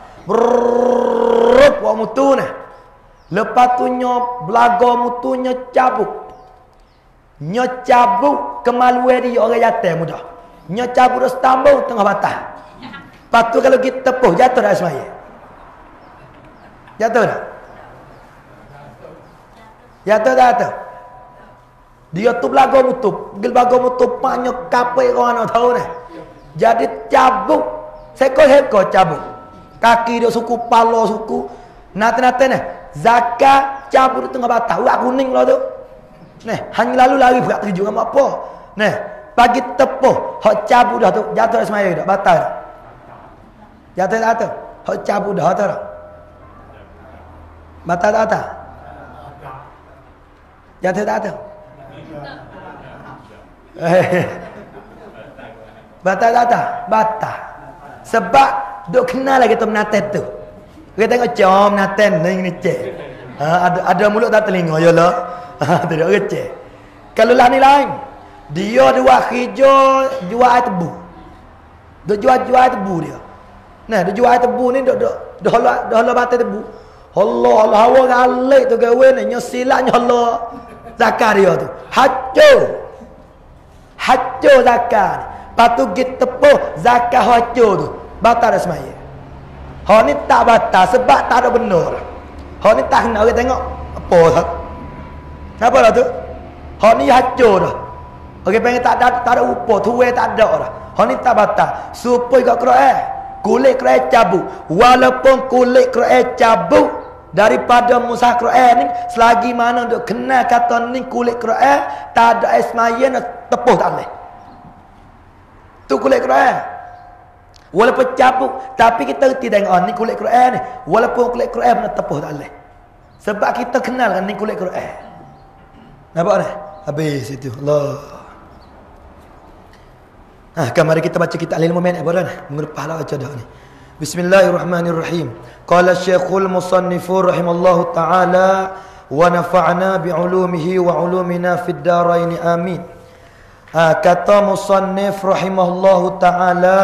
Wa mutu ni. Lepas tu nyo belaga mutunya cabut. Nyo cabut kemaluan dia orang jatuh mudah. Nyo cabut setambung tengah batas. Lepas tu kalau kita tepuh jatuh dah semaya. Jatuh dah. Jatuh dah tu. Dia tu belaga mutu. Belaga mutu banyak kapai orang nak tahu ni. Jadi cabut. Sekor-sekor cabut. Kaki dia suku, pala suku. Nanti-nanti ni. Zakat cabut di tengah batas. Urat kuning lah tu. Ni, hanya lalu lari berat terjun dengan apa. Ni, pagi tepuh. Hak cabut dah tu. Jatuh dah semaya dah. Batal dah. Jatuh dah tu. Hak cabut dah tu dah. Batal dah tu. Jatuh dah tu. Batal tak tak? Batal. Sebab duk kenal lagi tu menaten tu. Kita tengok jom menaten ni cek. Ada mulut tak telinga yalah. Tidak receh. Kalau lah ni lain. Dia dua hijau jual air tebu. Dia jual air tebu dia. Nah, dia jual air tebu ni dah hala batal tebu. Allah hawa galak tu gawe ni nyosilanya Allah zakat dia tu. Hancur zakat. Patu kita tepuh zakat hancur tu. Batal dah semaya. Hak ni tak batal sebab tak ada benar. Hak ni tak kena orang tengok apa tak. Kenapa lah tu? Hak ni hancur dah. Orang pengen tak ada upah, tuai tak ada dah. Hak ni tak batal. Supaya kat Quran, kulit Quran cabut. Walaupun kulit Quran cabut daripada mushaf Quran ni, selagi mana duk kenal kata ni kulit Quran, tak ada semaya nak tepuh tak boleh. Tu kulit Quran. Walaupun cabut, tapi kita reti tengok ni kulit Quran ni. Walaupun kulit Quran nak tepuh tak boleh. Sebab kita kenal kan ni kulit Quran. Nampak ni? Habis itu. Allah. Mari kita baca kitab Al-Ilmu Min' apa dah ni? Minggu depan lah baca dah ni. Bismillahirrahmanirrahim. Qala Syekhul Musannifu rahimallahu ta'ala wa nafa'na bi'ulumihi wa ulumina fid darain amin. Kata Musannif rahimahullahu ta'ala,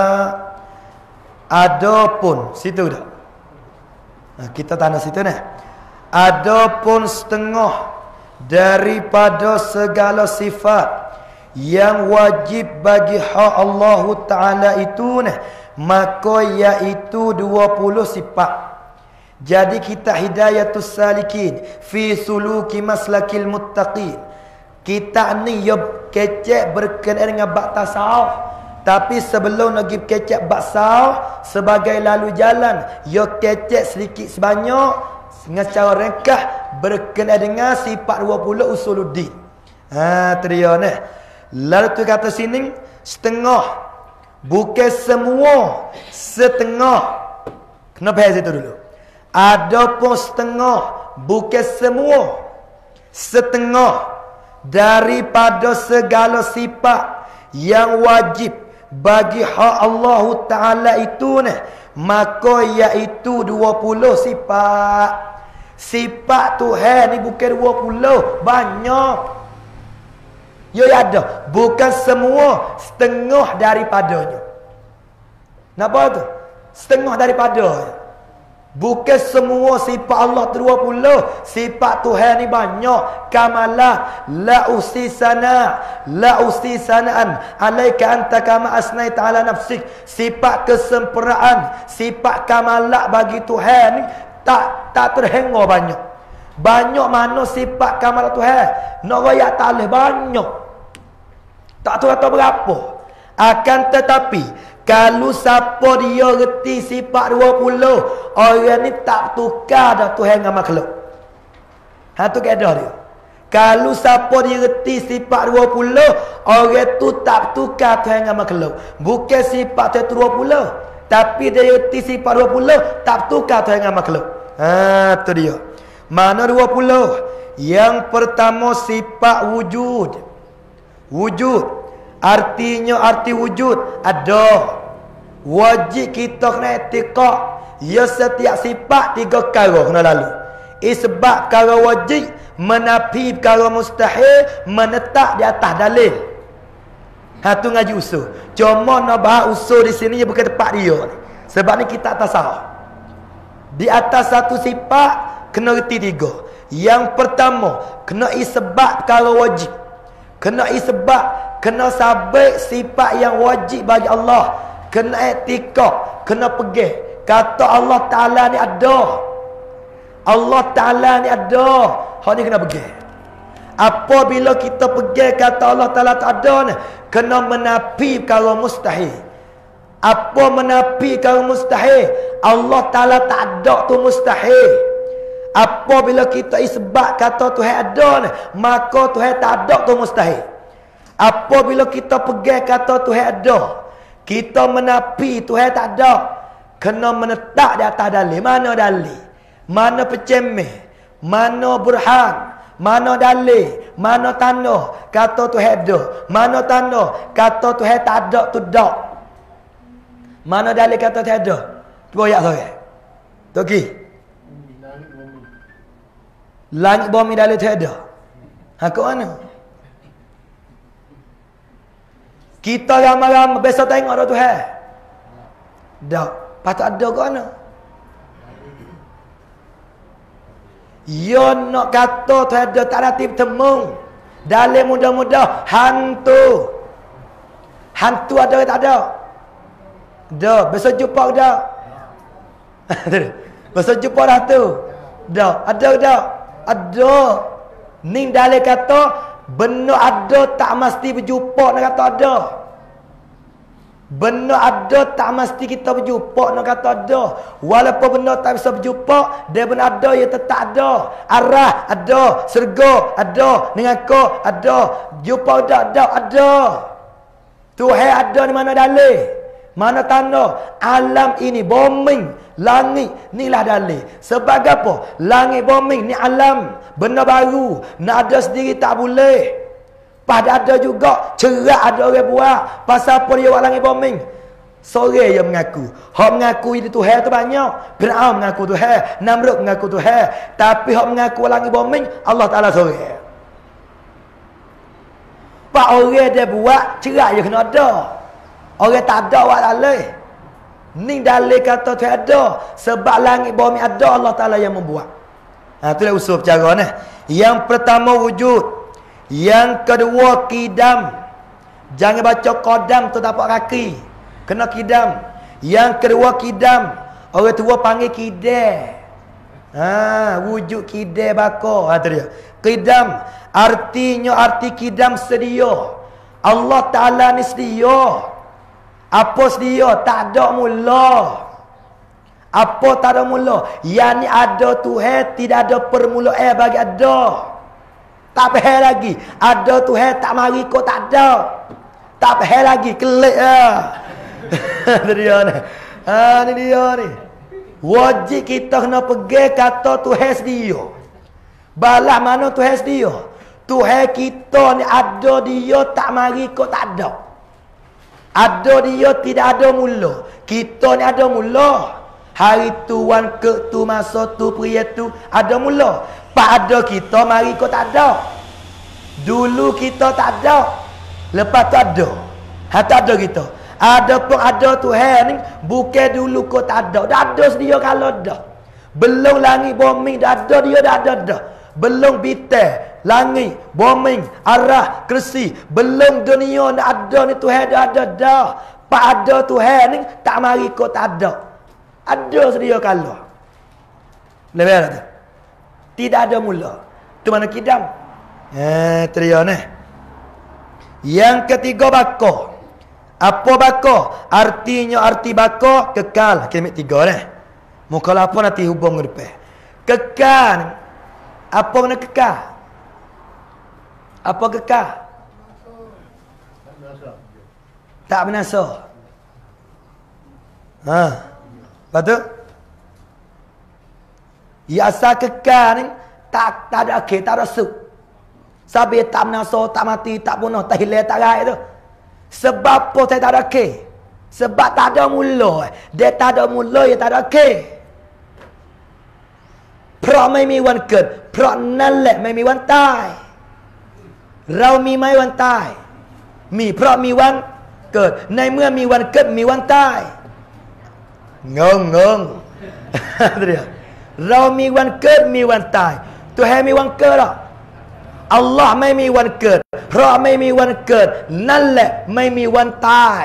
adapun situ dah. Kita tanda situ ni. Adapun setengah daripada segala sifat yang wajib bagi hak Allah Ta'ala itu maka iaitu 20 sifat. Jadi kita hidayatus salikin fi suluki maslakil muttaqin. Kita ni ya kecek berkenaan dengan bab tasawuf. Tapi sebelum lagi kecek bab tasawuf sebagai lalu jalan, ya kecek sedikit sebanyak dengan cara ringkas berkenaan dengan sifat 20 usuluddin. Dia ni. Lalu tu kata sini setengah, bukan semua, setengah. Kenapa saya situ dulu? Adapun setengah, bukan semua, setengah daripada segala sifat yang wajib bagi hak Allah Ta'ala itu maka iaitu 20 sifat. Sifat Tuhan ni bukan 20, banyak. Ya ada, bukan semua, setengah daripadanya. Kenapa tu? Setengah daripada. Bukan semua sifat Allah tu 20, sifat Tuhan ni banyak. Kamalah la usisanaan alaika anta kama asnaita ala nafsik. Sifat kesempurnaan, sifat kamalah bagi Tuhan ni tak terhingga banyak. Banyak mana sifat kamalah Tuhan. Nak royak tak boleh banyak. Tak tahu atau berapa. Akan tetapi Kalau siapa dia reti sifat 20, orang ni tak tukar dah Tuhan dengan makhluk. Tu kaedah dia. Kalau siapa dia reti sifat 20, orang tu tak tukar Tuhan dengan makhluk. Bukan sifat tu 20, tapi dia reti sifat 20, tak tukar Tuhan dengan makhluk. Tu dia. Mana 20? Yang pertama sifat wujud. Wujud artinya arti wujud ada. Wajib kita kena i'tiqad. Ya setiap sifat 3 perkara kena lalu. Sebab perkara wajib menafi perkara mustahil, menetap di atas dalil. Tu ngaji usul. Cuma nak bahas usul di sini bukan tempat dia ni. Sebab ni kita atas salah. Di atas satu sifat kena reti 3. Yang pertama kena isbat perkara wajib. Kena isbat, kena sabit sifat yang wajib bagi Allah. Kena i'tiqad, kena pegang. Kata Allah Ta'ala ni ada. Allah Ta'ala ni ada. Hak ni kena pegang. Apabila kita pegang kata Allah Ta'ala tak ada ni, kena menafi perkara mustahil. Apa menafi perkara mustahil? Allah Ta'ala tak ada tu mustahil. Apabila kita isbat kata Tuhan ada ni, maka Tuhan tak ada tu mustahil. Apabila kita pegang kata Tuhan ada, kita menafi Tuhan tak ada, kena menetap di atas dalil. Mana dalil? Mana pecemeh? Mana burhan? Mana dalil? Mana tanda kata Tuhan ada? Mana tanda kata Tuhan tak ada tu dak? Mana dalil kata Tuhan ada? Cuba ayat saya. Toki. Langit bumi dalil Tuhan ada. Kat mana? Kita ramai-ramai besok tengok dah Tuhan. Dak. Patut ada ke mana? Ya nak kata Tuhan ada tak ada bertemu. Dalil mudah-mudah hantu. Hantu ada ke tak ada? Dah. Besok jumpa ke tak? Besok jumpa dah tu. Dah. Ada ke tak? Ada. Ni dalil kata benar ada tak mesti berjumpa nak kata ada. Benar ada tak mesti kita berjumpa nak kata ada. Walaupun benar tak bisa berjumpa, dia benar ada, ia tetap ada. Arah ada, syurga ada, neraka ada, jumpa ada. Tuhan ada di mana dalil? Mana tanda? Alam ini, bumi, langit, inilah dalil. Sebab apa? Langit, bumi, ni alam. Benda baru. Nak ada sendiri tak boleh. Pada ada juga. Cerak ada orang buat. Pasal apa dia buat langit, bumi? Sore dia mengaku. Hak mengaku itu Tuhan tu banyak. Fir'aun mengaku Tuhan. Namrud mengaku Tuhan. Tapi hak mengaku langit, bumi, Allah Ta'ala sore. Pak orang dia buat, cerak dia kena ada. Orang tak ada buat dalil. Ni dalil kata Tuhan ada. Sebab langit bumi ada, Allah Ta'ala yang membuat. Itulah usul bercara ni. Yang pertama wujud. Yang kedua kidam. Jangan baca qadam tu tapak kaki. Kena kidam. Yang kedua kidam. Orang tua panggil kidam. Wujud kidam bakar. Itu dia. Kidam. Artinya arti kidam sedia. Allah Ta'ala ni sedia. Apa sedia? Tak ada mula. Apa tak ada mula? Yang ni ada Tuhan, tidak ada permulaan bagi ada. Tak payah lagi. Ada Tuhan, tak mari kau tak ada. Tak payah lagi. Kelik lah. Ini dia ni. Ini dia ni. Wajib kita kena pergi kata Tuhan sedia. Balas mana Tuhan sedia? Tuhan kita ni ada dia, tak mari kau tak ada. Ada dia, tidak ada mula. Kita ni ada mula. Hari tuan ke tu, masa tu, pria tu, ada mula. Pak ada kita, mari kau tak ada. Dulu kita tak ada. Lepas tu ada. Tak ada kita. Ada pun ada Tuhan ni, bukan dulu kau tak ada. Dah ada sedia kalau dah. Belum langit bumi, dah ada dia, dah ada dah. Belum bintang, langit, bumi, arah, kursi. Belum dunia dah ada ni Tuhan dah ada dah. Pak ada Tuhan ni, tak mari kau tak ada. Ada sedia kalau. Lebih ada. Tidak ada mula. Tu mana kidam? Itu dia ni. Yang ketiga bakar. Apa baka? Artinya arti baka kekal. Kalimat 3 dah. Mukhalafah nanti hubung depan. Kekal. Apa makna kekal? Apa kekal? Tak binasa. Lepas tu? Ya asal kekal ni tak ada akhir, tak ada sub. Sampai tak binasa, tak mati, tak bunuh, tak hilang, tak gaib tu. Sebab apa saya tak ada akhir? Sebab tak ada mula. Dia tak ada mula, dia tak ada akhir. เพราะไม่มีวันเกิดเพราะนั่นแหละไม่มีวันตายเรามีไหมวันตายมีเพราะมีวันเกิดในเมื่อมีวันเกิดมีวันตายงง เรามีวันเกิดมีวันตายตัวแห่มีวันเกิดหรออัลลอฮ์ไม่มีวันเกิดเพราะไม่มีวันเกิดนั่นแหละไม่มีวันตาย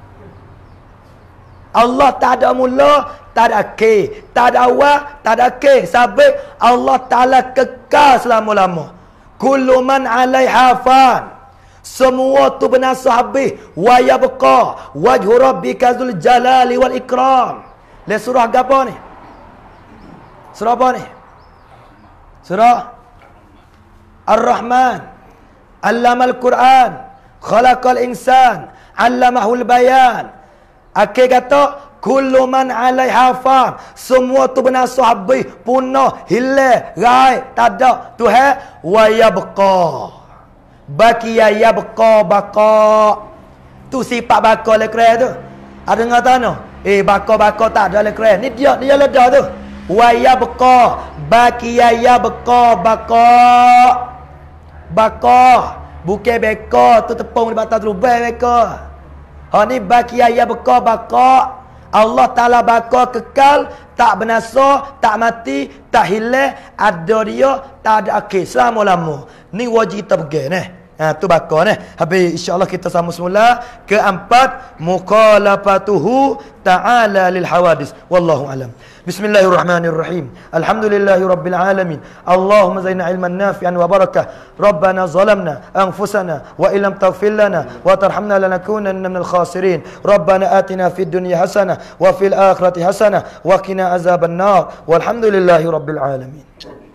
อัลลอฮ์tak ada mula, tak ada akhir, tak ada awal, tak ada akhir. Sampai Allah Ta'ala kekal selama-lama. Kullu man 'alaiha fan. Semua tu binasa habis. Wa yabqa wajhu rabbika dzul jalali wal ikram. Le surah apa ni? Surah apa ni? Surah Ar-Rahman. Allamal Quran. Khalaqal insan. Allamahul bayan. Akhir kata kullu man 'alaiha fan. Semua tu binasa habis, punah, hilang, gaib, tak ada. Tuhan wa yabqa. Baqiya yabqa baqa. Tu sifat baqa lekre tu. Ada dengar tak no? Baqa tak ada lekre. Ni dia ledak tu. Wa yabqa. Baqiya yabqa baqa. Baqa. Bukan beka tu tepung di batas terubah beka. Ni baqiya yabqa baqa. Allah Ta'ala baka kekal, tak binasa, tak mati, tak hilang, ada dia, tak ada akhir, selama-lama. Ni wajib kita pegang ni. Tu baka ni. Habis insya-Allah kita sama semula. Keempat, mukhalafatuhu ta'ala lil hawadis. Wallahu alam. Bismillahirrahmanirrahim. Alhamdulillahi rabbil alamin. Allahumma zidna ilman nafi'an wa barakah. Rabbana zalamna anfusana wa illam taghfir lana wa tarhamna lanakunanna minal khasirin. Rabbana atina fid dunya hasanah wa fil akhirati hasanah wa qina azaban nar. Walhamdulillahi rabbil alamin.